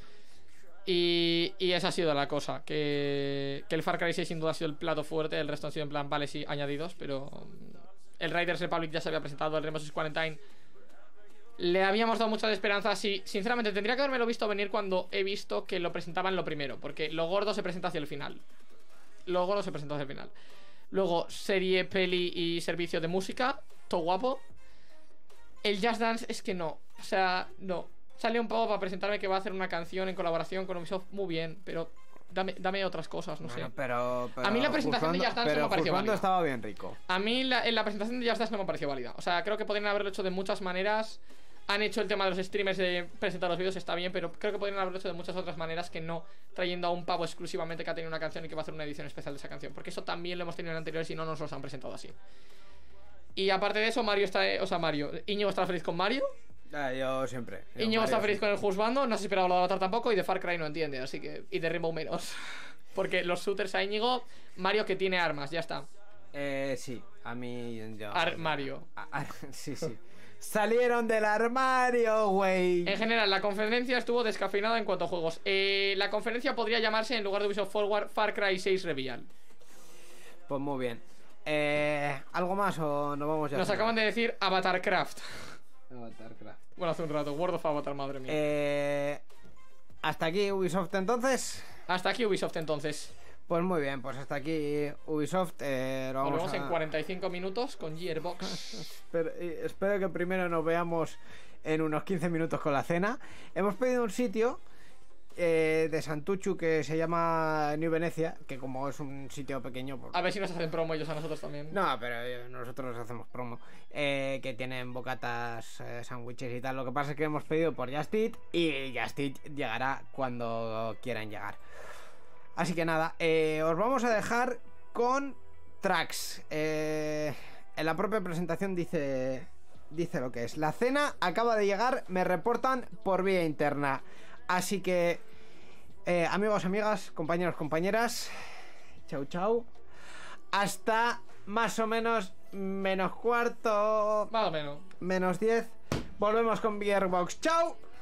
Y, y esa ha sido la cosa, que, que el Far Cry seis sin duda ha sido el plato fuerte. El resto han sido en plan, vale, sí, añadidos. Pero el Riders Republic ya se había presentado, el Rainbow Six Quarantine le habíamos dado muchas esperanzas. Y sinceramente tendría que haberme lo visto venir cuando he visto que lo presentaban lo primero, porque lo gordo se presenta hacia el final. Lo gordo se presenta hacia el final. Luego serie, peli y servicio de música, todo guapo. El Just Dance es que no, o sea, no. Sale un poco para presentarme que va a hacer una canción en colaboración con Ubisoft, muy bien, pero dame, dame otras cosas, no bueno, sé. Pero, pero a mí la presentación juzgando, de Just Dance no me pareció válida. Estaba bien rico. A mí la, en la presentación de Just Dance no me pareció válida. O sea, creo que podrían haberlo hecho de muchas maneras. Han hecho el tema de los streamers de presentar los vídeos, está bien, pero creo que podrían haberlo hecho de muchas otras maneras que no trayendo a un pavo exclusivamente que ha tenido una canción y que va a hacer una edición especial de esa canción. Porque eso también lo hemos tenido en anteriores y no nos los han presentado así. Y aparte de eso, Mario está... O sea, Mario... Íñigo está feliz con Mario. Ah, yo siempre. Yo Íñigo está feliz sí. con el Husbando. No se esperaba lo de Avatar tampoco. Y de Far Cry no entiende, así que... Y de Rainbow menos. Porque los shooters a Íñigo... Mario que tiene armas, ya está. Eh, sí. A mí... Yo... Ar Mario. Ar Ar sí, sí. Salieron del armario, güey. En general, la conferencia estuvo descafeinada en cuanto a juegos. eh, La conferencia podría llamarse, en lugar de Ubisoft Forward, Far Cry seis Reveal. Pues muy bien. eh, ¿Algo más o nos vamos ya? Nos acaban de decir Avatarcraft. Avatarcraft. Bueno, hace un rato, World of Avatar, madre mía. eh, Hasta aquí Ubisoft entonces. Hasta aquí Ubisoft entonces. Pues muy bien, pues hasta aquí Ubisoft. eh, lo vamos Volvemos a... en cuarenta y cinco minutos con Gearbox. espero, espero que primero nos veamos en unos quince minutos con la cena. Hemos pedido un sitio eh, de Santuchu que se llama New Venecia, que como es un sitio pequeño... Pues... A ver si nos hacen promo ellos a nosotros también. No, pero eh, nosotros hacemos promo. Eh, que tienen bocatas, eh, sándwiches y tal. Lo que pasa es que hemos pedido por Just Eat y Just Eat llegará cuando quieran llegar. Así que nada, eh, os vamos a dejar con tracks. Eh, en la propia presentación dice... Dice lo que es. La cena acaba de llegar, me reportan por vía interna. Así que, eh, amigos, amigas, compañeros, compañeras, chau, chau. Hasta más o menos menos cuarto. Más o menos. Menos diez. Volvemos con Gearbox. Chau.